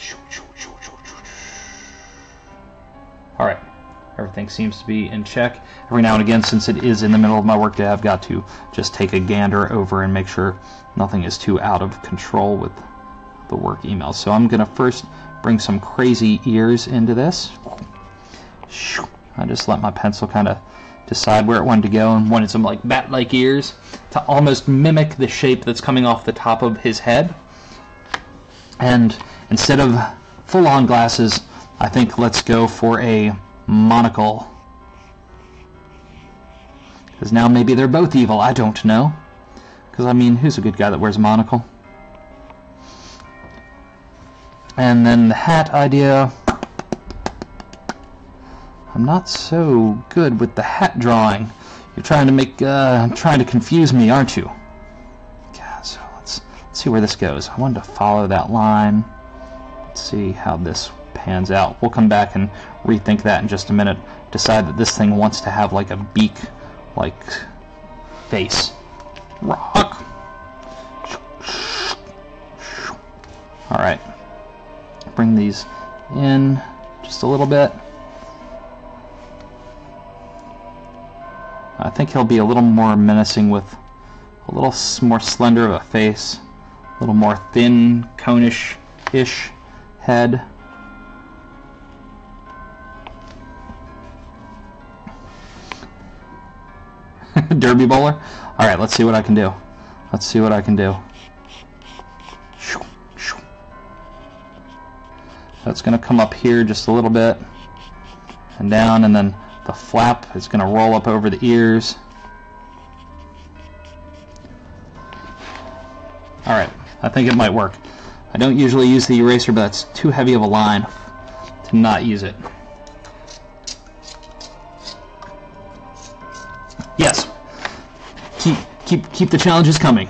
Alright, everything seems to be in check. Every now and again, since it is in the middle of my workday, I've got to just take a gander over and make sure nothing is too out of control with the work emails. So I'm going to first bring some crazy ears into this. I just let my pencil kind of decide where it wanted to go, and wanted some like bat-like ears to almost mimic the shape that's coming off the top of his head. And instead of full-on glasses, I think let's go for a monocle. Because now maybe they're both evil, I don't know. Because, I mean, who's a good guy that wears a monocle? And then the hat idea. I'm not so good with the hat drawing. You're trying to make, uh, trying to confuse me, aren't you? Okay, so let's, let's see where this goes. I wanted to follow that line. Let's see how this pans out. We'll come back and rethink that in just a minute. Decide that this thing wants to have like a beak-like face. Rock. Alright. Bring these in just a little bit. I think he'll be a little more menacing with a little more slender of a face, a little more thin, conish-ish head. Derby bowler? Alright, let's see what I can do. Let's see what I can do. That's going to come up here just a little bit and down, and then the flap is going to roll up over the ears. Alright, I think it might work. I don't usually use the eraser, but that's too heavy of a line to not use it. Yes. Keep keep keep the challenges coming.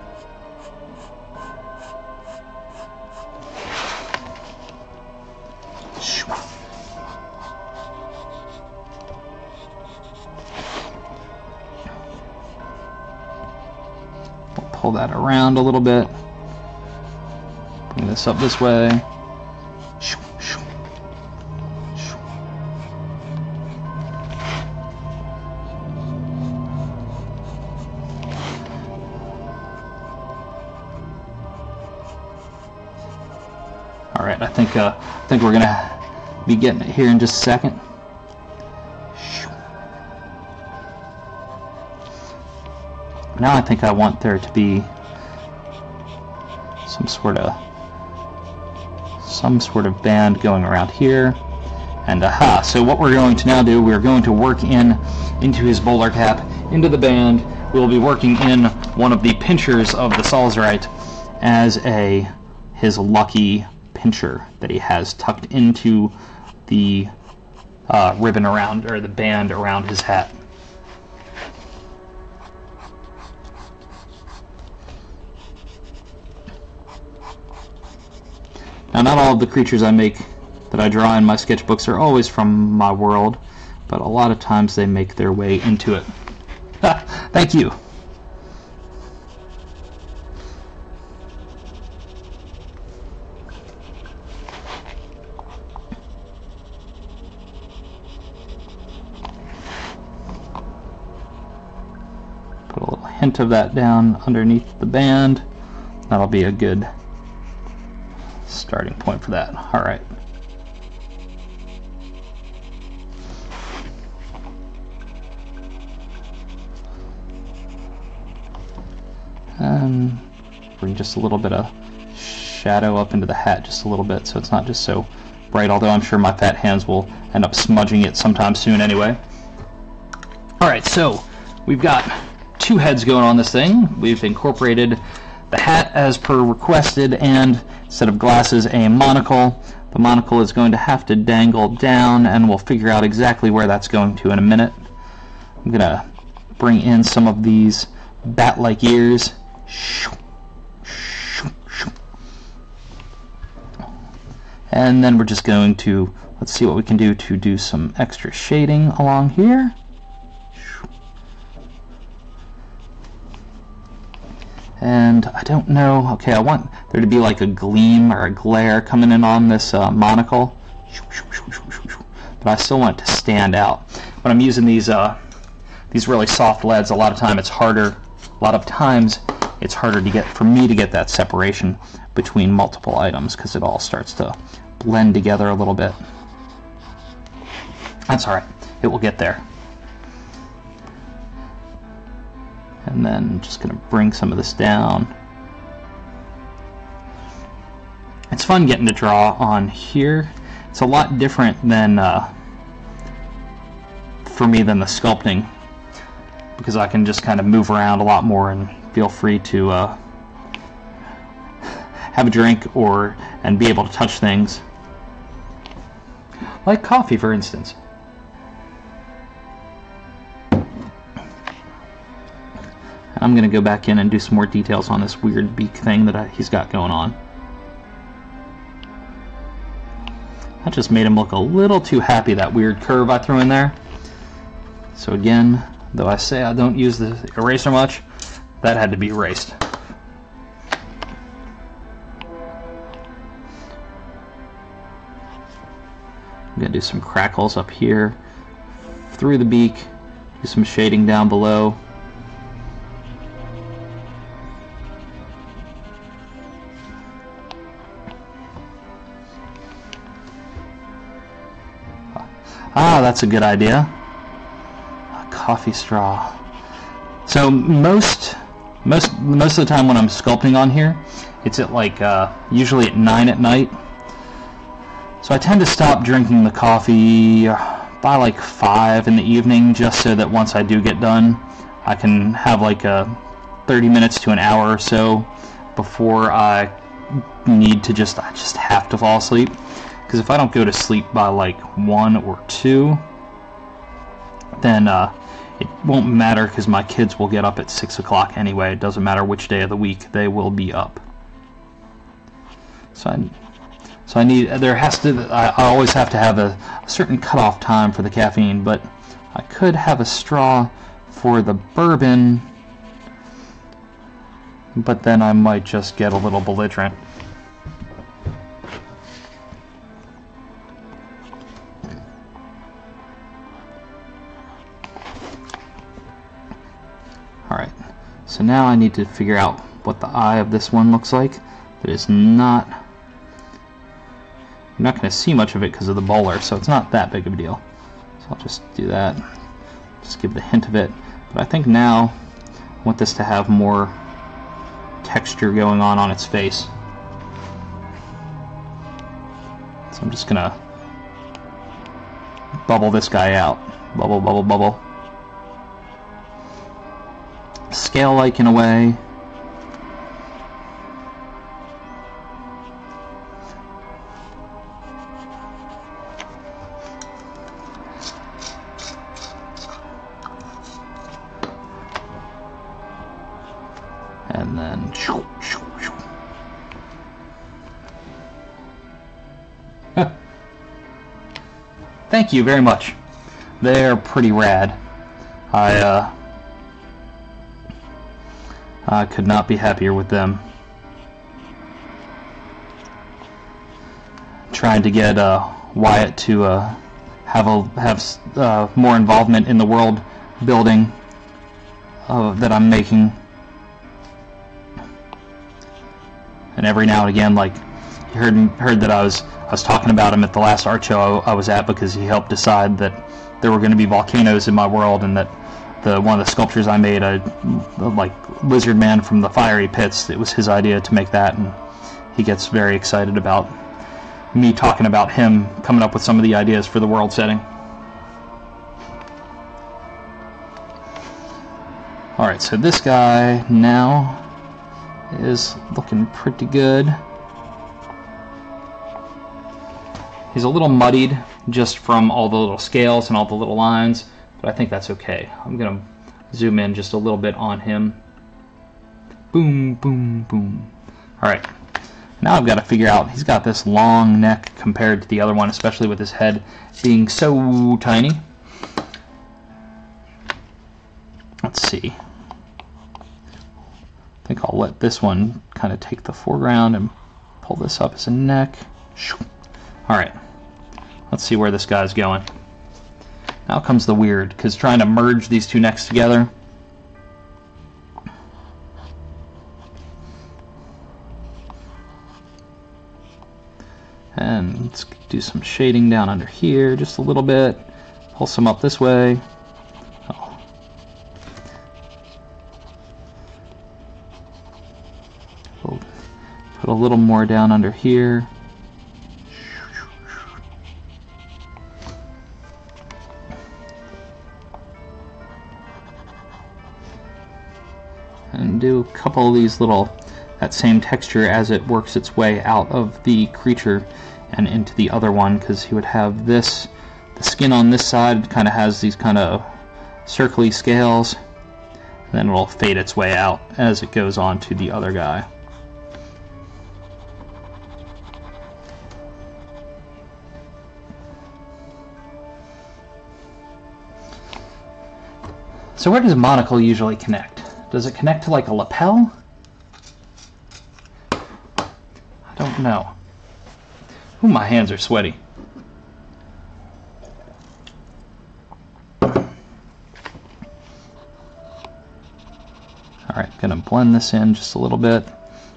We'll pull that around a little bit. Bring this up this way. Alright, I think uh, I think we're gonna be getting it here in just a second. Now I think I want there to be some sort of some sort of band going around here. And aha, so what we're going to now do, we're going to work in into his bowler cap, into the band. We'll be working in one of the pinchers of the Salzerite as a his lucky pincher that he has tucked into the uh, ribbon around, or the band around his hat. Now, not all of the creatures I make that I draw in my sketchbooks are always from my world, but a lot of times they make their way into it. Thank you. Put a little hint of that down underneath the band. That'll be a good starting point for that. All right. And bring just a little bit of shadow up into the hat, just a little bit, so it's not just so bright, although I'm sure my fat hands will end up smudging it sometime soon anyway. Alright, so we've got two heads going on this thing. We've incorporated the hat as per requested, and instead of glasses, a monocle. The monocle is going to have to dangle down, and we'll figure out exactly where that's going to in a minute. I'm going to bring in some of these bat-like ears. And then we're just going to, let's see what we can do to do some extra shading along here. And I don't know, okay, I want there to be like a gleam or a glare coming in on this uh, monocle, but I still want it to stand out. When I'm using these uh, these really soft L E Ds, a lot of time it's harder, a lot of times it's harder to get, for me to get that separation between multiple items because it all starts to blend together a little bit. That's alright, it will get there. And then just going to bring some of this down. It's fun getting to draw on here. It's a lot different than uh, for me than the sculpting, because I can just kind of move around a lot more and feel free to uh, have a drink or and be able to touch things, like coffee, for instance. I'm going to go back in and do some more details on this weird beak thing that I, he's got going on. That just made him look a little too happy, that weird curve I threw in there. So again, though I say I don't use the eraser much, that had to be erased. I'm going to do some crackles up here through the beak, do some shading down below. Ah, that's a good idea. A coffee straw. So most, most, most of the time when I'm sculpting on here, it's at like uh, usually at nine at night. So I tend to stop drinking the coffee by like five in the evening, just so that once I do get done, I can have like a thirty minutes to an hour or so before I need to just, I just have to fall asleep. Because if I don't go to sleep by like one or two, then uh, it won't matter, because my kids will get up at six o'clock anyway. It doesn't matter which day of the week, they will be up. So I, so I need, there has to, I, I always have to have a, a certain cutoff time for the caffeine, but I could have a straw for the bourbon, but then I might just get a little belligerent. Alright, so now I need to figure out what the eye of this one looks like. That is not, you're not going to see much of it because of the bowler, so it's not that big of a deal. So I'll just do that, just give the hint of it. But I think now I want this to have more texture going on on its face. So I'm just going to bubble this guy out. Bubble, bubble, bubble. Scale-like in a way. And then shoo, shoo, shoo. Thank you very much. They're pretty rad. I uh I could not be happier with them. Trying to get uh, Wyatt to uh, have a have uh, more involvement in the world building uh, that I'm making, and every now and again, like you heard heard that I was I was talking about him at the last art show I was at, because he helped decide that there were going to be volcanoes in my world, and that the one of the sculptures I made, a, a like lizard man from the fiery pits, it was his idea to make that, and he gets very excited about me talking about him coming up with some of the ideas for the world setting. Alright, so this guy now is looking pretty good. He's a little muddied just from all the little scales and all the little lines, but I think that's okay. I'm going to zoom in just a little bit on him. Boom, boom, boom. Alright, Now I've got to figure out, he's got this long neck compared to the other one, especially with his head being so tiny. Let's see. I think I'll let this one kind of take the foreground and pull this up as a neck. Alright, let's see where this guy's going. Now comes the weird, because trying to merge these two necks together. And let's do some shading down under here just a little bit. Pull some up this way. Oh. Put a little more down under here. And do a couple of these little, that same texture as it works its way out of the creature and into the other one, because he would have this, the skin on this side kind of has these kind of circly scales, and then it'll fade its way out as it goes on to the other guy. So where does a monocle usually connect? Does it connect to like a lapel? I don't know. Ooh, my hands are sweaty. Alright, gonna blend this in just a little bit.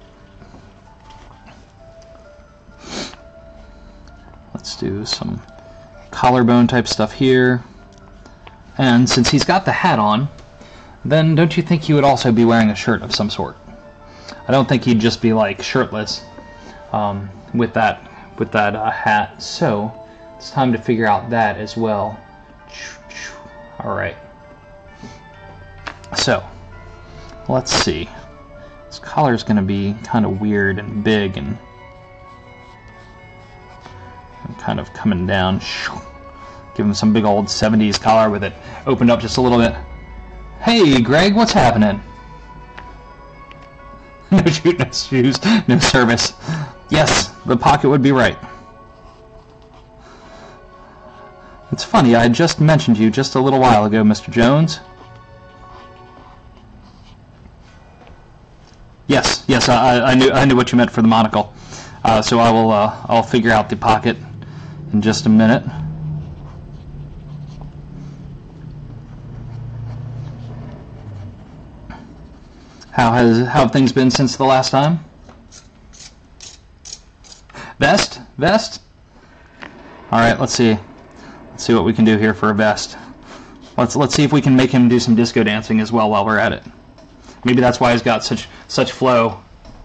Let's do some collarbone type stuff here. And since he's got the hat on, then don't you think he would also be wearing a shirt of some sort? I don't think he'd just be like shirtless um, with that with that uh, hat. So it's time to figure out that as well. All right. So let's see. This collar is going to be kind of weird and big and, and kind of coming down. Give him some big old seventies collar with it opened up just a little bit. Hey, Greg, what's happening? No shoot, no shoes, no service. Yes, the pocket would be right. It's funny, I just mentioned you just a little while ago, Mister Jones. Yes, yes, I, I knew I knew what you meant for the monocle. Uh, so I will uh, I'll figure out the pocket in just a minute. How has how have things been since the last time? Vest? Vest? Alright, let's see. Let's see what we can do here for a vest. Let's let's see if we can make him do some disco dancing as well while we're at it. Maybe that's why he's got such such flow.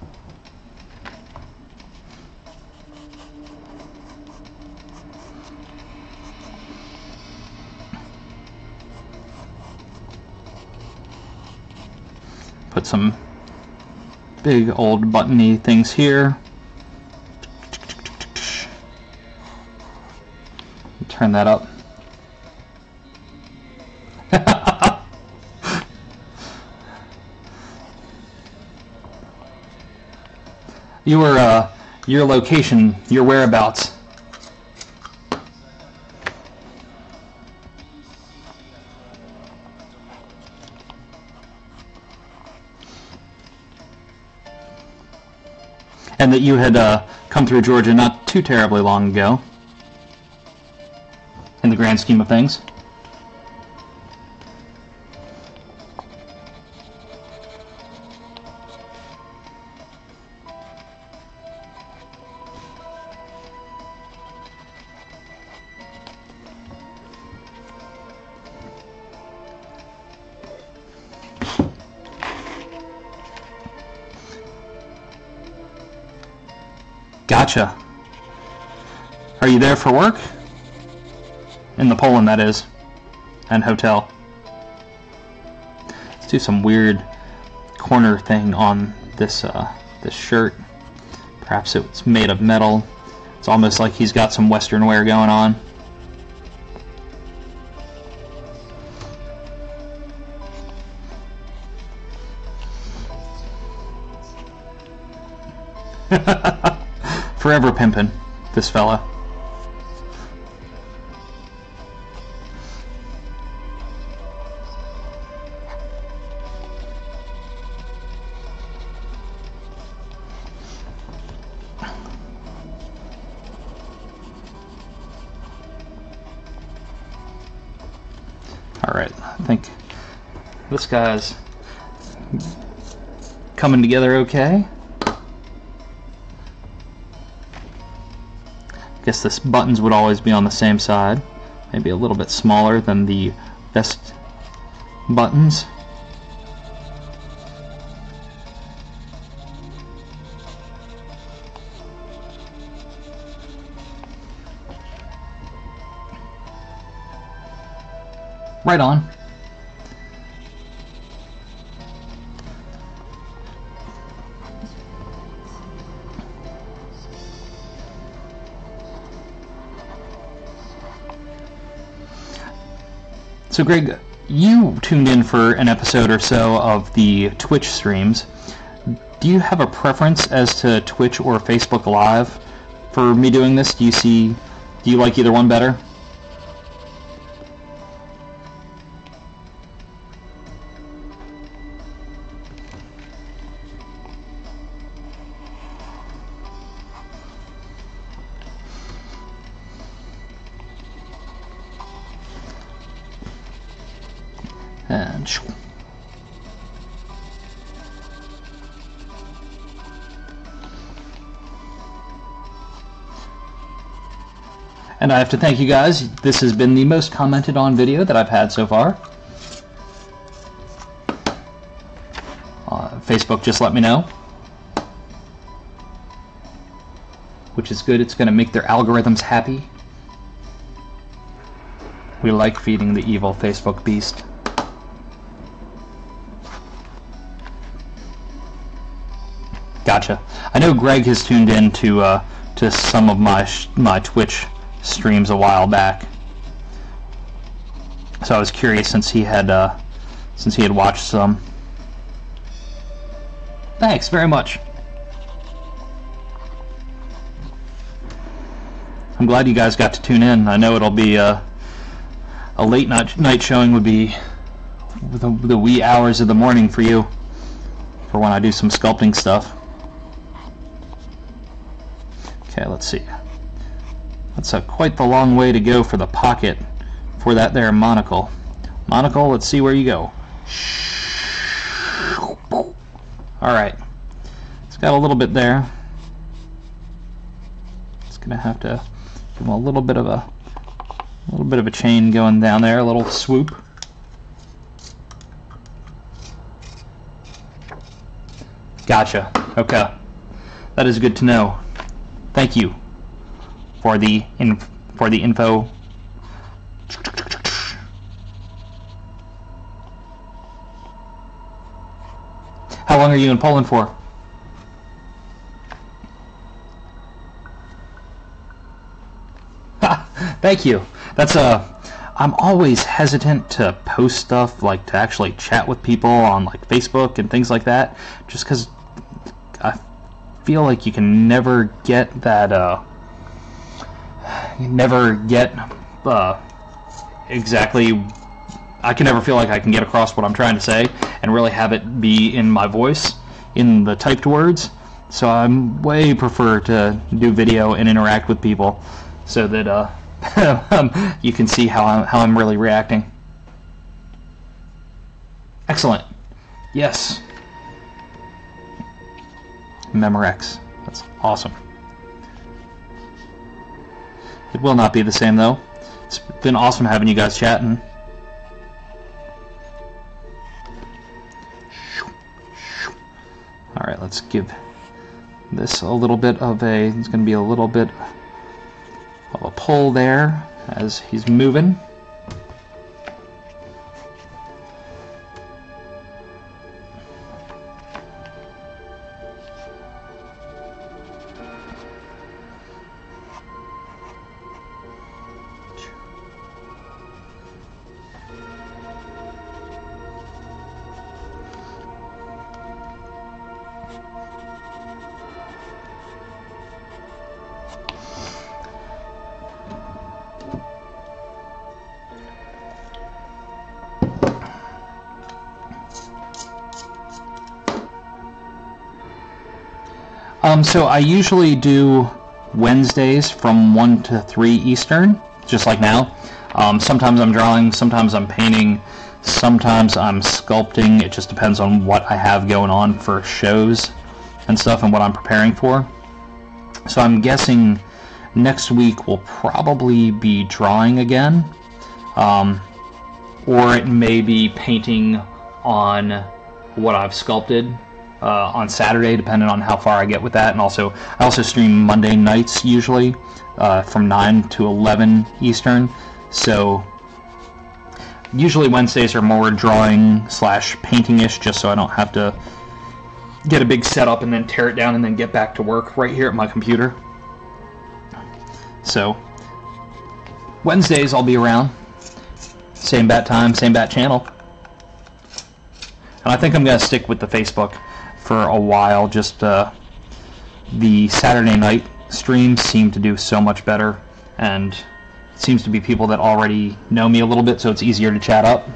Put some big old buttony things here. Turn that up. Your uh, your location, your whereabouts. And that you had uh, come through Georgia not too terribly long ago, in the grand scheme of things. Gotcha. Are you there for work? In the Poland, that is. And hotel. Let's do some weird corner thing on this uh, this shirt. Perhaps it's made of metal. It's almost like he's got some Western wear going on. Forever pimpin', this fella. Alright, I think this guy's coming together okay. Guess this buttons would always be on the same side. Maybe a little bit smaller than the vest buttons. Right on. So Greg, you tuned in for an episode or so of the Twitch streams. Do you have a preference as to Twitch or Facebook Live for me doing this? Do you see, do you like either one better? And And I have to thank you guys. This has been the most commented on video that I've had so far. Uh, Facebook just let me know, which is good. It's going to make their algorithms happy. We like feeding the evil Facebook beast. Gotcha. I know Greg has tuned in to uh, to some of my sh my Twitch streams a while back, so I was curious since he had uh, since he had watched some. Thanks very much. I'm glad you guys got to tune in. I know it'll be uh, a late night night showing would be the, the wee hours of the morning for you, for when I do some sculpting stuff. Okay, let's see. That's a quite the long way to go for the pocket for that there monocle. Monocle, let's see where you go. Alright. It's got a little bit there. It's gonna have to give him a little bit of a, a little bit of a chain going down there, a little swoop. Gotcha. Okay. That is good to know. Thank you for the in for the info. How long are you in Poland for? Thank you. That's a. Uh, I'm always hesitant to post stuff, like to actually chat with people on like Facebook and things like that, just because I feel like you can never get that. Uh, you never get uh, exactly. I can never feel like I can get across what I'm trying to say and really have it be in my voice, in the typed words. So I'm way prefer to do video and interact with people, so that uh, you can see how I'm, how I'm really reacting. Excellent. Yes. Memorex. That's awesome. It will not be the same though. It's been awesome having you guys chatting. Alright, let's give this a little bit of a, it's going to be a little bit of a pull there as he's moving. Um, so I usually do Wednesdays from one to three Eastern, just like now. Um, sometimes I'm drawing, sometimes I'm painting, sometimes I'm sculpting. It just depends on what I have going on for shows and stuff and what I'm preparing for. So I'm guessing next week will probably be drawing again, um, or it may be painting on what I've sculpted uh, on Saturday, depending on how far I get with that. And also, I also stream Monday nights usually uh, from nine to eleven Eastern. So usually Wednesdays are more drawing slash painting-ish, just so I don't have to get a big setup and then tear it down and then get back to work right here at my computer. So Wednesdays I'll be around. Same bat time, same bat channel. And I think I'm going to stick with the Facebook for a while. Just uh, the Saturday night streams seem to do so much better, and it seems to be people that already know me a little bit, so it's easier to chat up.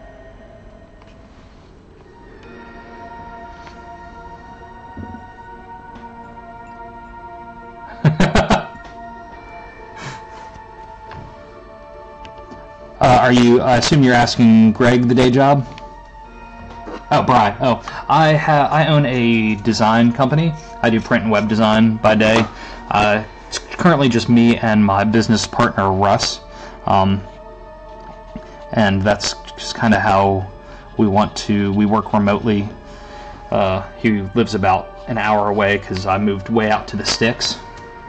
uh, are you? I assume you're asking Greg the day job. Oh, Brian. Oh, I ha I own a design company. I do print and web design by day. Uh, it's currently just me and my business partner Russ, um, and that's just kind of how we want to. We work remotely. Uh, he lives about an hour away because I moved way out to the sticks.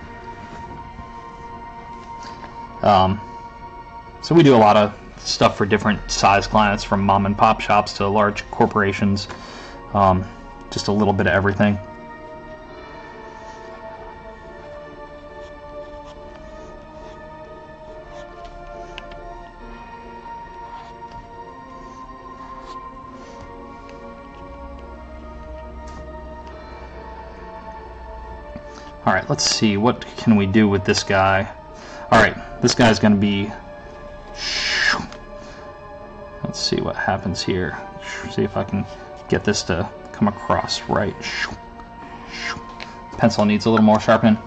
Um, so we do a lot of stuff for different size clients, from mom and pop shops to large corporations. Um, just a little bit of everything. Alright, let's see, what can we do with this guy? Alright, this guy's going to be... Let's see what happens here. See if I can get this to come across right. Pencil needs a little more sharpening.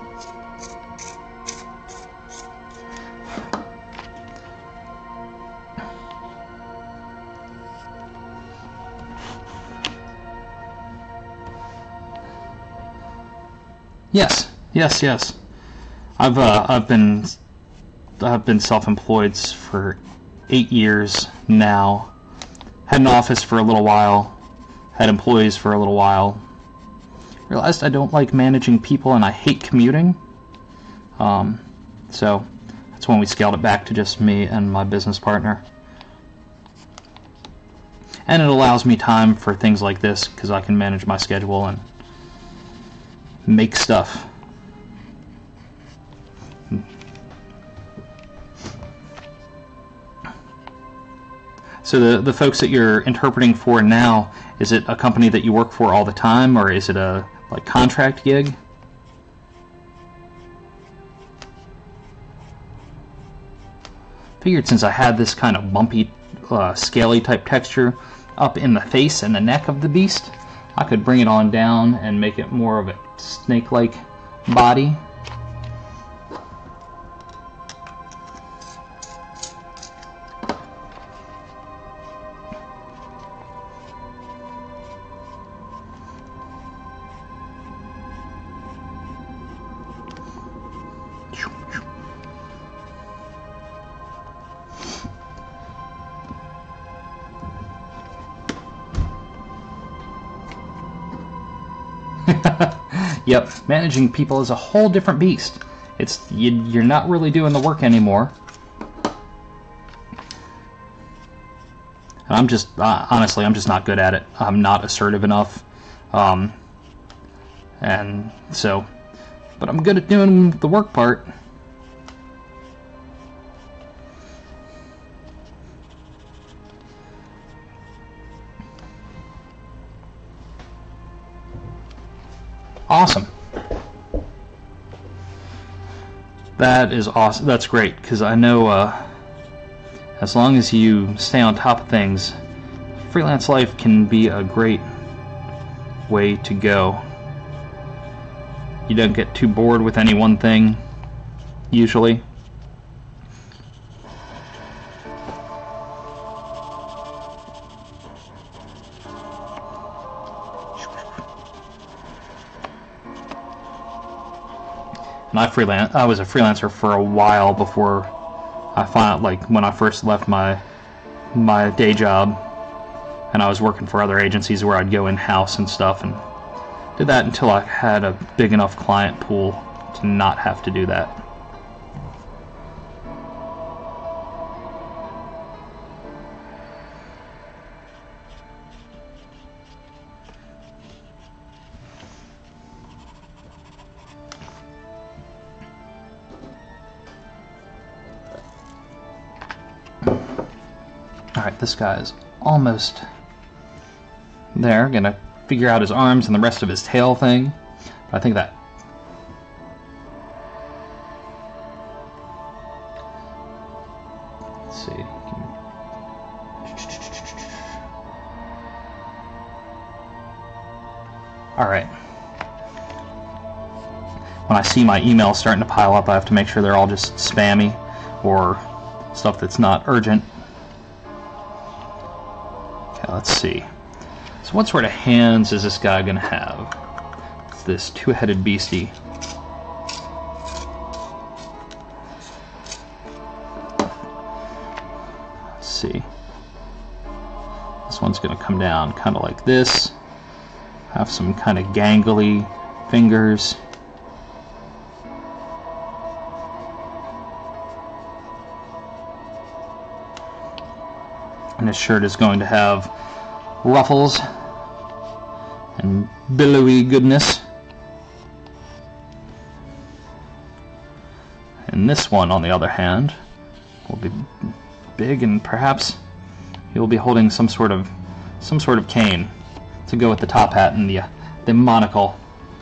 Yes, yes, yes. I've uh, I've been I've been self-employed for eight years now. Had an office for a little while. Had employees for a little while. Realized I don't like managing people and I hate commuting. Um, so that's when we scaled it back to just me and my business partner. And it allows me time for things like this because I can manage my schedule and make stuff. So the, the folks that you're interpreting for now, is it a company that you work for all the time, or is it a like contract gig? Figured since I had this kind of bumpy, uh, scaly type texture up in the face and the neck of the beast, I could bring it on down and make it more of a snake-like body. Yep, managing people is a whole different beast. It's you, you're not really doing the work anymore. And I'm just, uh, honestly, I'm just not good at it. I'm not assertive enough. Um, and so, but I'm good at doing the work part. Awesome. That is awesome. That's great, because I know uh, as long as you stay on top of things, freelance life can be a great way to go. you don't get too bored with any one thing, usually. And I freelance. I was a freelancer for a while before I found, like, when I first left my my day job, and I was working for other agencies where I'd go in-house and stuff, and did that until I had a big enough client pool to not have to do that. Alright, this guy is almost there. Gonna figure out his arms and the rest of his tail thing. But I think that... Let's see. Alright. When I see my emails starting to pile up, I have to make sure they're all just spammy or stuff that's not urgent. Okay, let's see. So what sort of hands is this guy going to have? It's this two-headed beastie. Let's see. This one's going to come down kind of like this. Have some kind of gangly fingers. And his shirt is going to have ruffles and billowy goodness. And this one, on the other hand, will be big, and perhaps he will be holding some sort of some sort of cane to go with the top hat and the the monocle.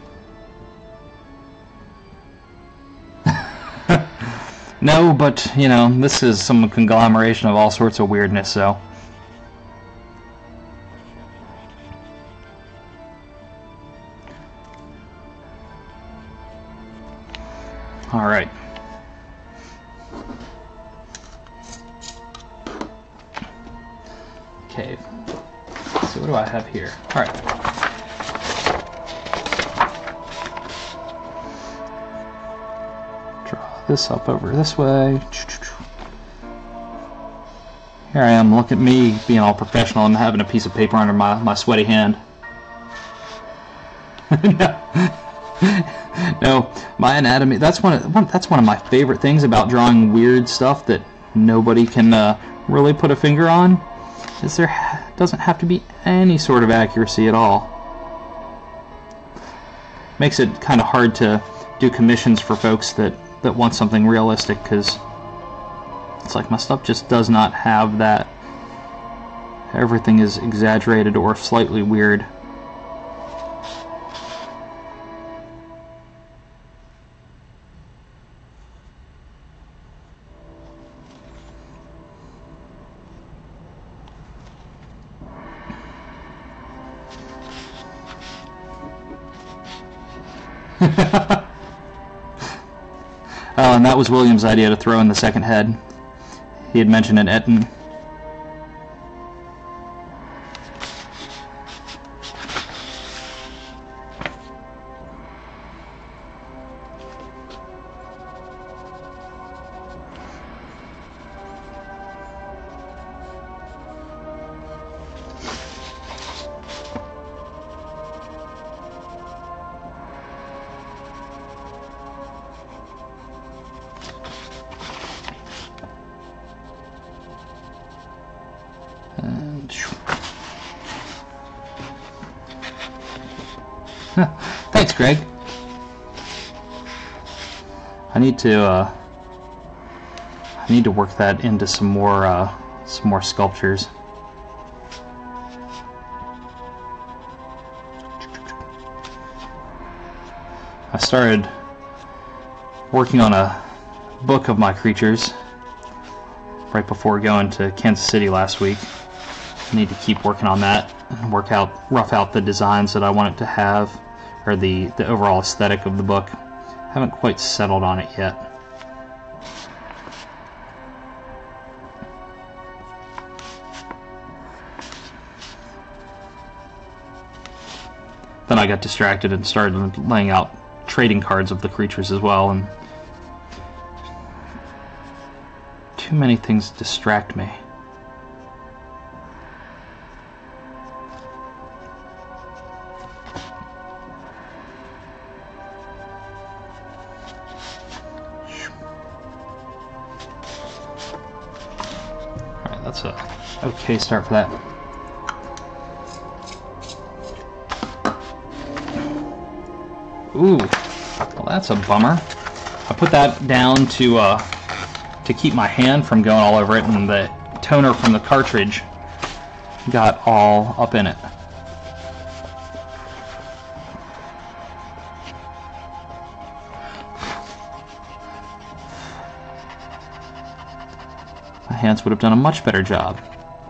No, but you know, this is some conglomeration of all sorts of weirdness, so. All right. Okay. So what do I have here? All right. Draw this up over this way. Here I am. Look at me being all professional and having a piece of paper under my my sweaty hand. No. No, my anatomy, that's one, of, one that's one of my favorite things about drawing weird stuff that nobody can uh, really put a finger on, is there ha doesn't have to be any sort of accuracy at all. Makes it kind of hard to do commissions for folks that, that want something realistic, because it's like my stuff just does not have that. Everything is exaggerated or slightly weird. Oh, and that was William's idea to throw in the second head. He had mentioned it at Eton. Thanks, Greg. I need to uh, I need to work that into some more uh, some more sculptures. I started working on a book of my creatures right before going to Kansas City last week. I need to keep working on that and work out, rough out the designs that I want it to have, or the, the overall aesthetic of the book. Haven't quite settled on it yet. Then I got distracted and started laying out trading cards of the creatures as well, and too many things distract me. Alright, that's a okay start for that. Ooh, well that's a bummer. I put that down to uh, to keep my hand from going all over it, and the toner from the cartridge got all up in it. My hands would have done a much better job.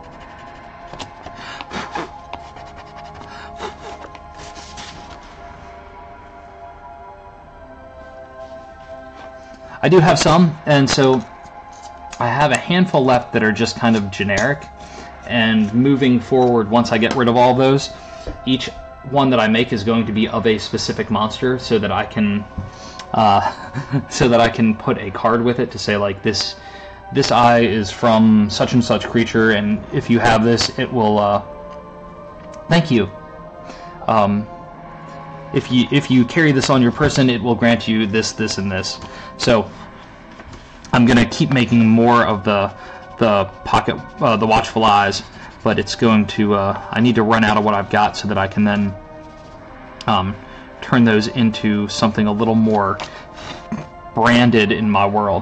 I do have some, and so I have a handful left that are just kind of generic, and moving forward, once I get rid of all those, each one that I make is going to be of a specific monster, so that I can uh, so that I can put a card with it to say, like, this this eye is from such and such creature, and if you have this, it will uh, thank you. Um, If you if you carry this on your person, it will grant you this, this, and this. So I'm gonna keep making more of the the pocket uh, the watchful eyes, but it's going to uh, I need to run out of what I've got so that I can then um, turn those into something a little more branded in my world.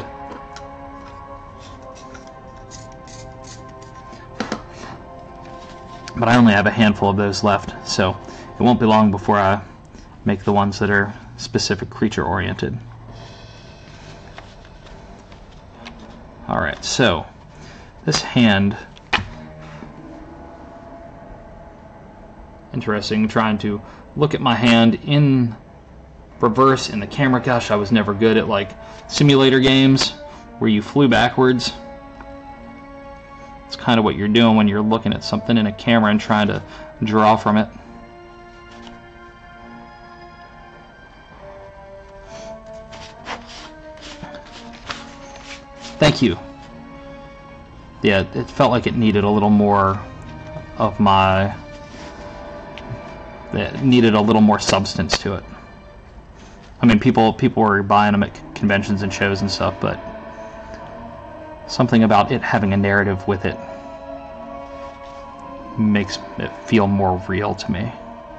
But I only have a handful of those left, so it won't be long before I make the ones that are specific creature oriented. Alright, so this hand, interesting, trying to look at my hand in reverse in the camera. Gosh, I was never good at like simulator games where you flew backwards. It's kind of what you're doing when you're looking at something in a camera and trying to draw from it. Thank you. Yeah, it felt like it needed a little more of my... It needed a little more substance to it. I mean, people people were buying them at conventions and shows and stuff, but something about it having a narrative with it makes it feel more real to me.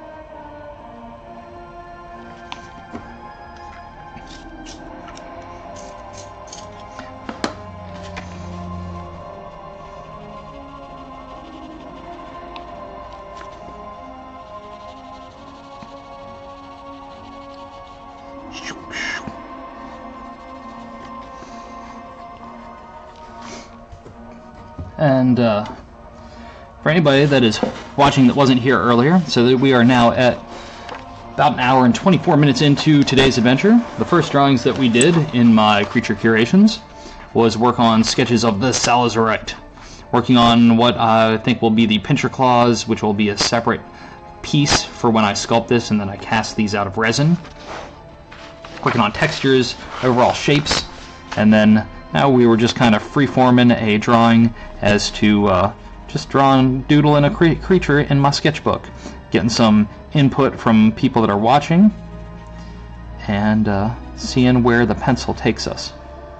And uh, for anybody that is watching that wasn't here earlier, so that we are now at about an hour and twenty-four minutes into today's adventure. The first drawings that we did in my Creature Curations was work on sketches of the Salazarite, working on what I think will be the pincher claws, which will be a separate piece for when I sculpt this, and then I cast these out of resin. Working on textures, overall shapes, and then now we were just kind of free-forming a drawing as to uh, just drawing, doodling a cre creature in my sketchbook, getting some input from people that are watching, and uh, seeing where the pencil takes us.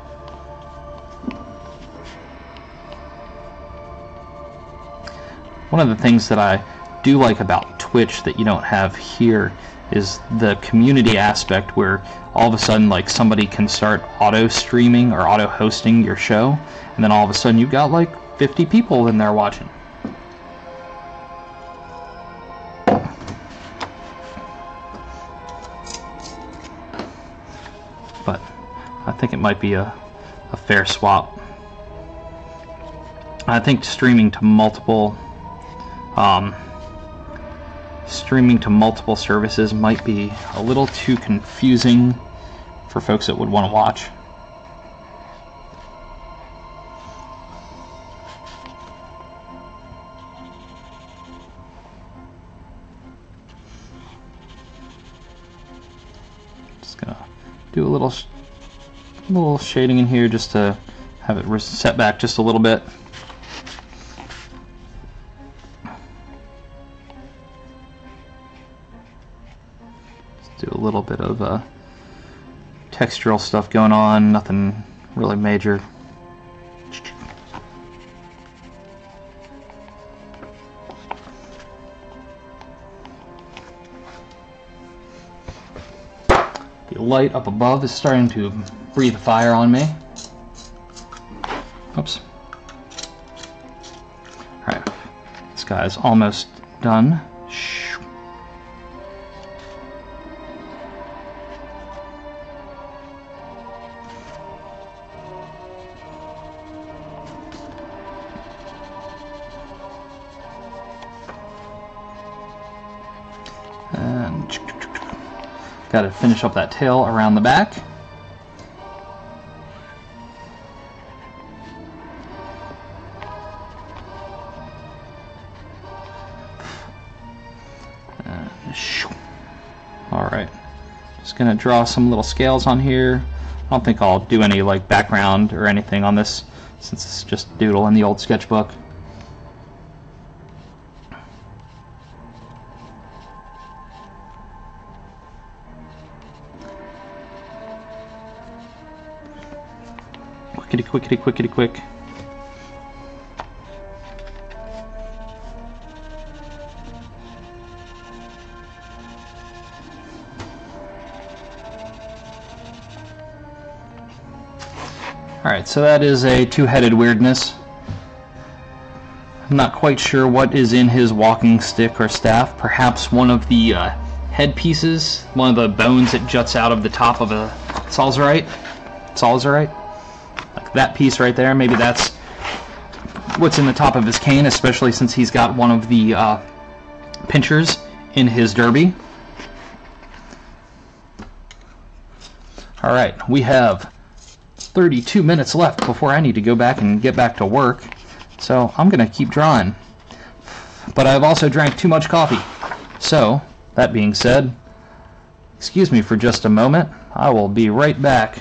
One of the things that I do like about Twitch that you don't have here is the community aspect, where all of a sudden like somebody can start auto streaming or auto hosting your show, and then all of a sudden you've got like fifty people in there watching. But I think it might be a, a fair swap. I think streaming to multiple um, streaming to multiple services might be a little too confusing for folks that would want to watch. Just gonna do a little, little shading in here just to have it set back just a little bit. Do a little bit of uh, textural stuff going on, nothing really major. The light up above is starting to breathe fire on me. Oops. Alright, this guy's almost done. And got to finish up that tail around the back. Alright, just going to draw some little scales on here. I don't think I'll do any like background or anything on this since it's just doodle in the old sketchbook. Quickity, quickity, quickity, quick. Alright, so that is a two-headed weirdness. I'm not quite sure what is in his walking stick or staff. Perhaps one of the uh, head pieces, one of the bones that juts out of the top of a Salzarite. Salzarite? Like that piece right there, maybe that's what's in the top of his cane, especially since he's got one of the uh, pinchers in his derby. Alright, we have thirty-two minutes left before I need to go back and get back to work, so I'm going to keep drawing. But I've also drank too much coffee. So, that being said, excuse me for just a moment. I will be right back.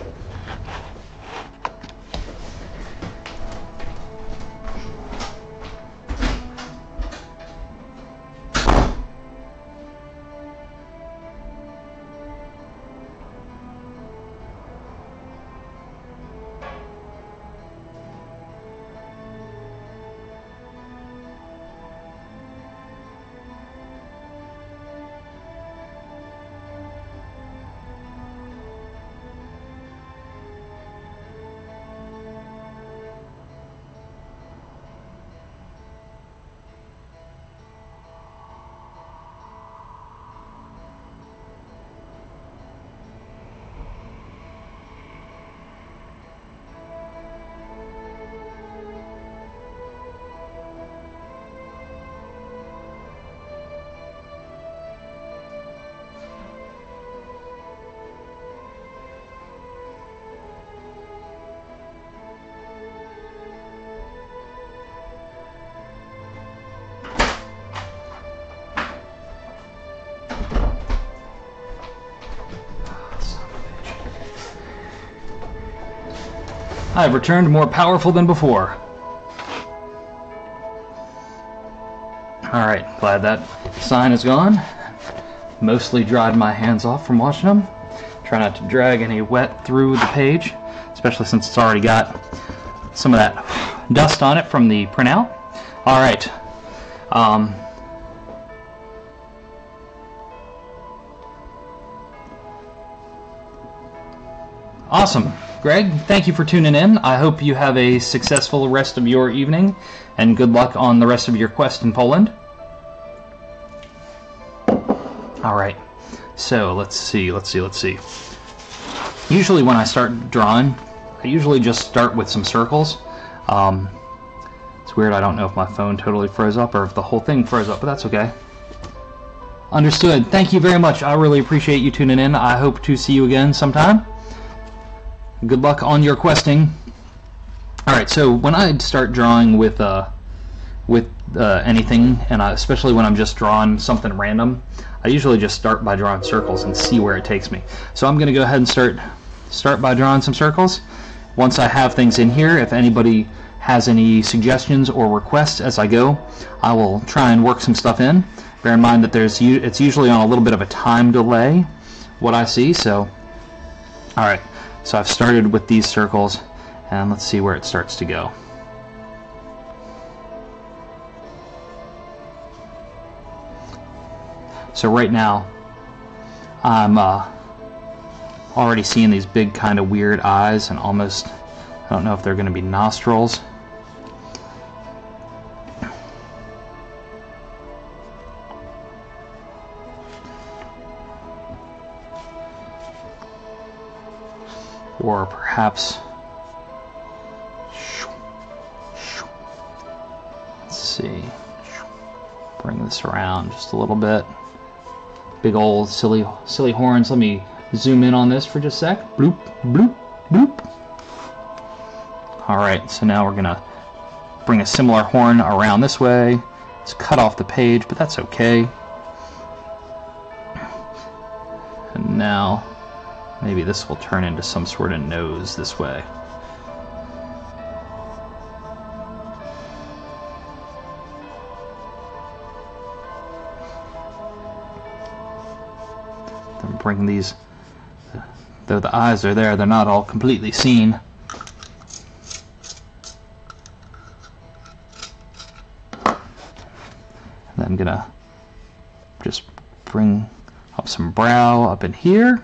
I have returned more powerful than before. Alright, glad that sign is gone. Mostly dried my hands off from watching them. Try not to drag any wet through the page, especially since it's already got some of that dust on it from the printout. Alright. Um, awesome. Greg, thank you for tuning in. I hope you have a successful rest of your evening, and good luck on the rest of your quest in Poland. Alright, so let's see, let's see, let's see. Usually when I start drawing, I usually just start with some circles. Um, it's weird, I don't know if my phone totally froze up or if the whole thing froze up, but that's okay. Understood. Thank you very much. I really appreciate you tuning in. I hope to see you again sometime. Good luck on your questing. Alright, so when I start drawing with uh, with uh, anything, and I, especially when I'm just drawing something random, I usually just start by drawing circles and see where it takes me. So I'm going to go ahead and start start by drawing some circles. Once I have things in here, if anybody has any suggestions or requests as I go, I will try and work some stuff in. Bear in mind that there's it's usually on a little bit of a time delay, what I see. So, alright, so I've started with these circles, and let's see where it starts to go. So right now, I'm uh, already seeing these big kind of weird eyes, and almost, I don't know if they're going to be nostrils. Or perhaps, let's see, bring this around just a little bit. Big old silly silly horns. Let me zoom in on this for just a sec. Bloop, bloop, bloop. Alright, so now we're going to bring a similar horn around this way. It's cut off the page, but that's okay. And now maybe this will turn into some sort of nose this way. Then bring these, though the eyes are there, they're not all completely seen. And then I'm gonna just bring up some brow up in here.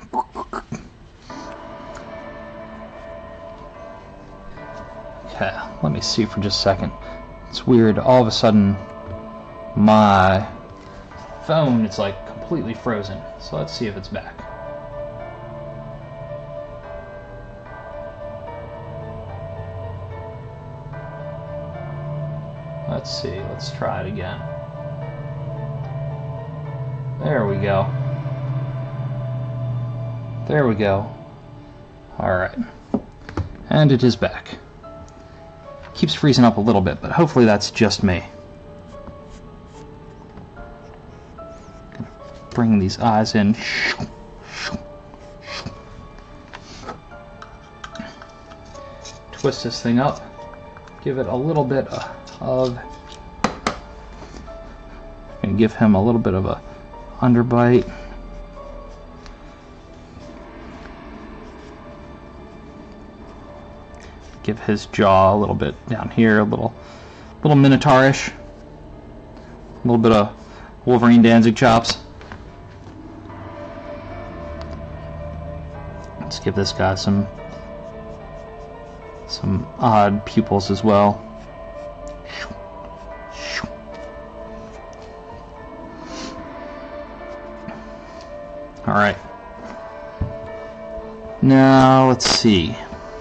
Okay, let me see for just a second. It's weird, all of a sudden my phone is like completely frozen. So let's see if it's back. Let's see, let's try it again. There we go. There we go. Alright. And it is back. Keeps freezing up a little bit, but hopefully that's just me. Bring these eyes in. Twist this thing up. Give it a little bit of. And give him a little bit of a underbite. Give his jaw a little bit down here, a little, little Minotaurish, a little bit of Wolverine Danzig chops. Let's give this guy some, some odd pupils as well. All right. Now let's see.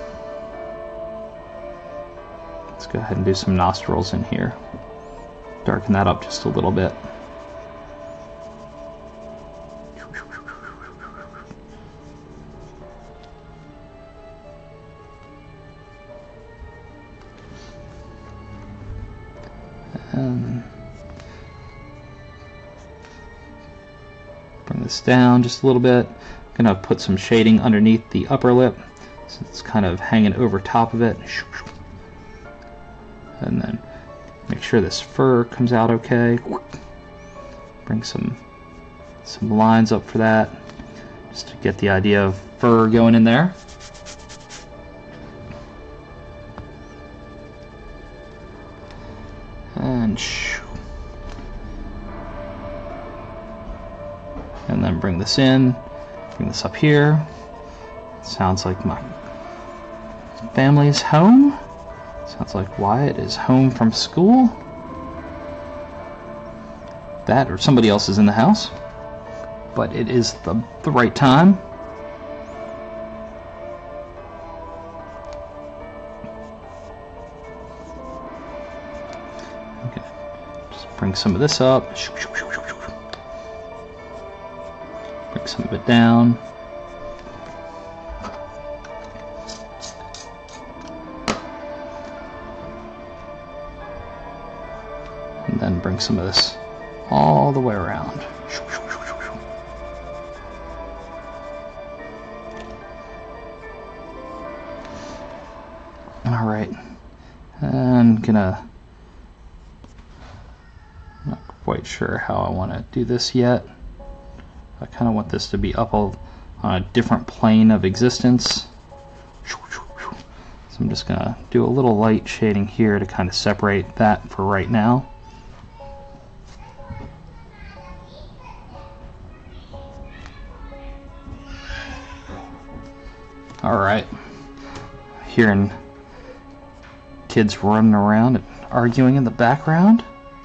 Go ahead and do some nostrils in here. Darken that up just a little bit. And bring this down just a little bit. I'm gonna put some shading underneath the upper lip, so it's kind of hanging over top of it. And then make sure this fur comes out okay. Bring some some lines up for that, just to get the idea of fur going in there. And and then bring this in, bring this up here. Sounds like my family's home. Sounds like Wyatt is home from school. That or somebody else is in the house. But it is the, the right time. Okay. Just bring some of this up. Break some of it down. And then bring some of this all the way around. All right, and gonna, not quite sure how I want to do this yet. I kind of want this to be up on a different plane of existence. So I'm just gonna do a little light shading here to kind of separate that for right now. All right, hearing kids running around and arguing in the background.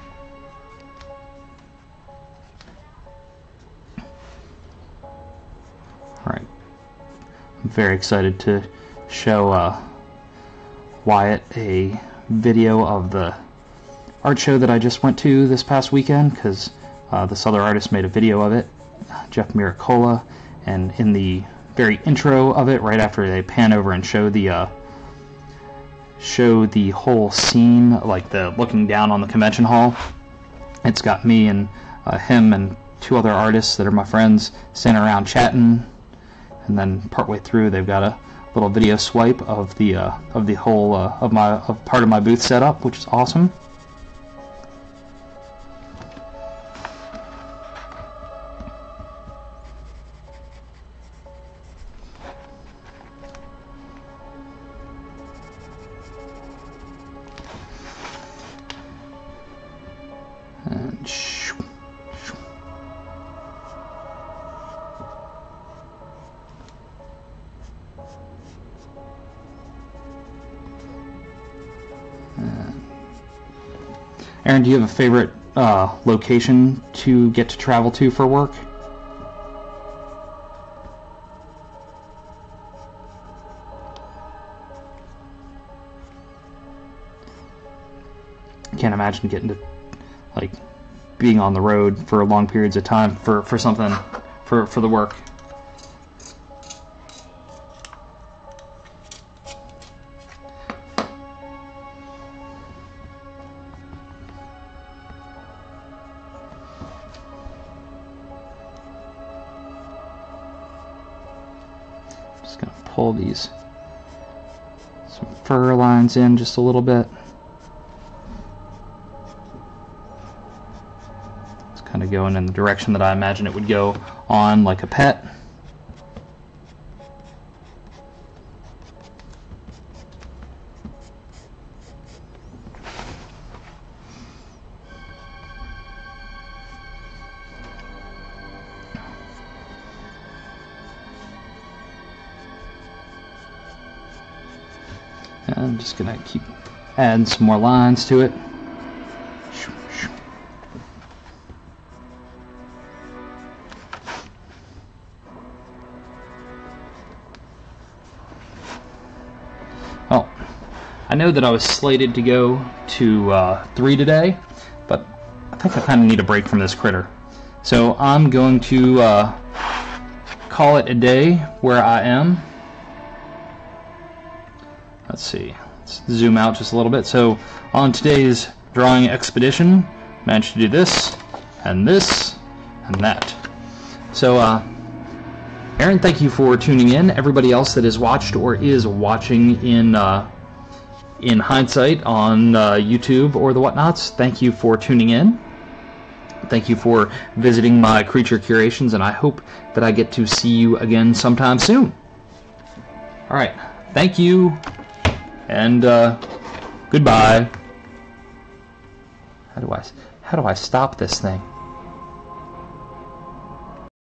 All right, I'm very excited to show uh, Wyatt a video of the art show that I just went to this past weekend, because uh, this other artist made a video of it, Jeff Miracola, and in the very intro of it, right after they pan over and show the uh, show the whole scene, like the looking down on the convention hall, it's got me and uh, him and two other artists that are my friends standing around chatting, and then partway through they've got a little video swipe of the uh, of the whole uh, of my of part of my booth setup, which is awesome. And shoo, shoo. And Aaron, do you have a favorite uh, location to get to travel to for work? I can't imagine getting to, like, being on the road for long periods of time for, for something, for, for the work. Just gonna pull these, some fur lines in just a little bit. Kind of going in the direction that I imagine it would go on, like a pet. And I'm just gonna keep adding some more lines to it. Well, I know that I was slated to go to uh, three today, but I think I kind of need a break from this critter. So I'm going to uh, call it a day where I am. Let's see, let's zoom out just a little bit. So on today's drawing expedition, managed to do this, and this, and that. So, uh, Aaron, thank you for tuning in. Everybody else that has watched or is watching in uh, in hindsight on uh, YouTube or the whatnots, thank you for tuning in. Thank you for visiting my Creature Curations, and I hope that I get to see you again sometime soon. All right, thank you, and uh, goodbye. How do I how do I stop this thing?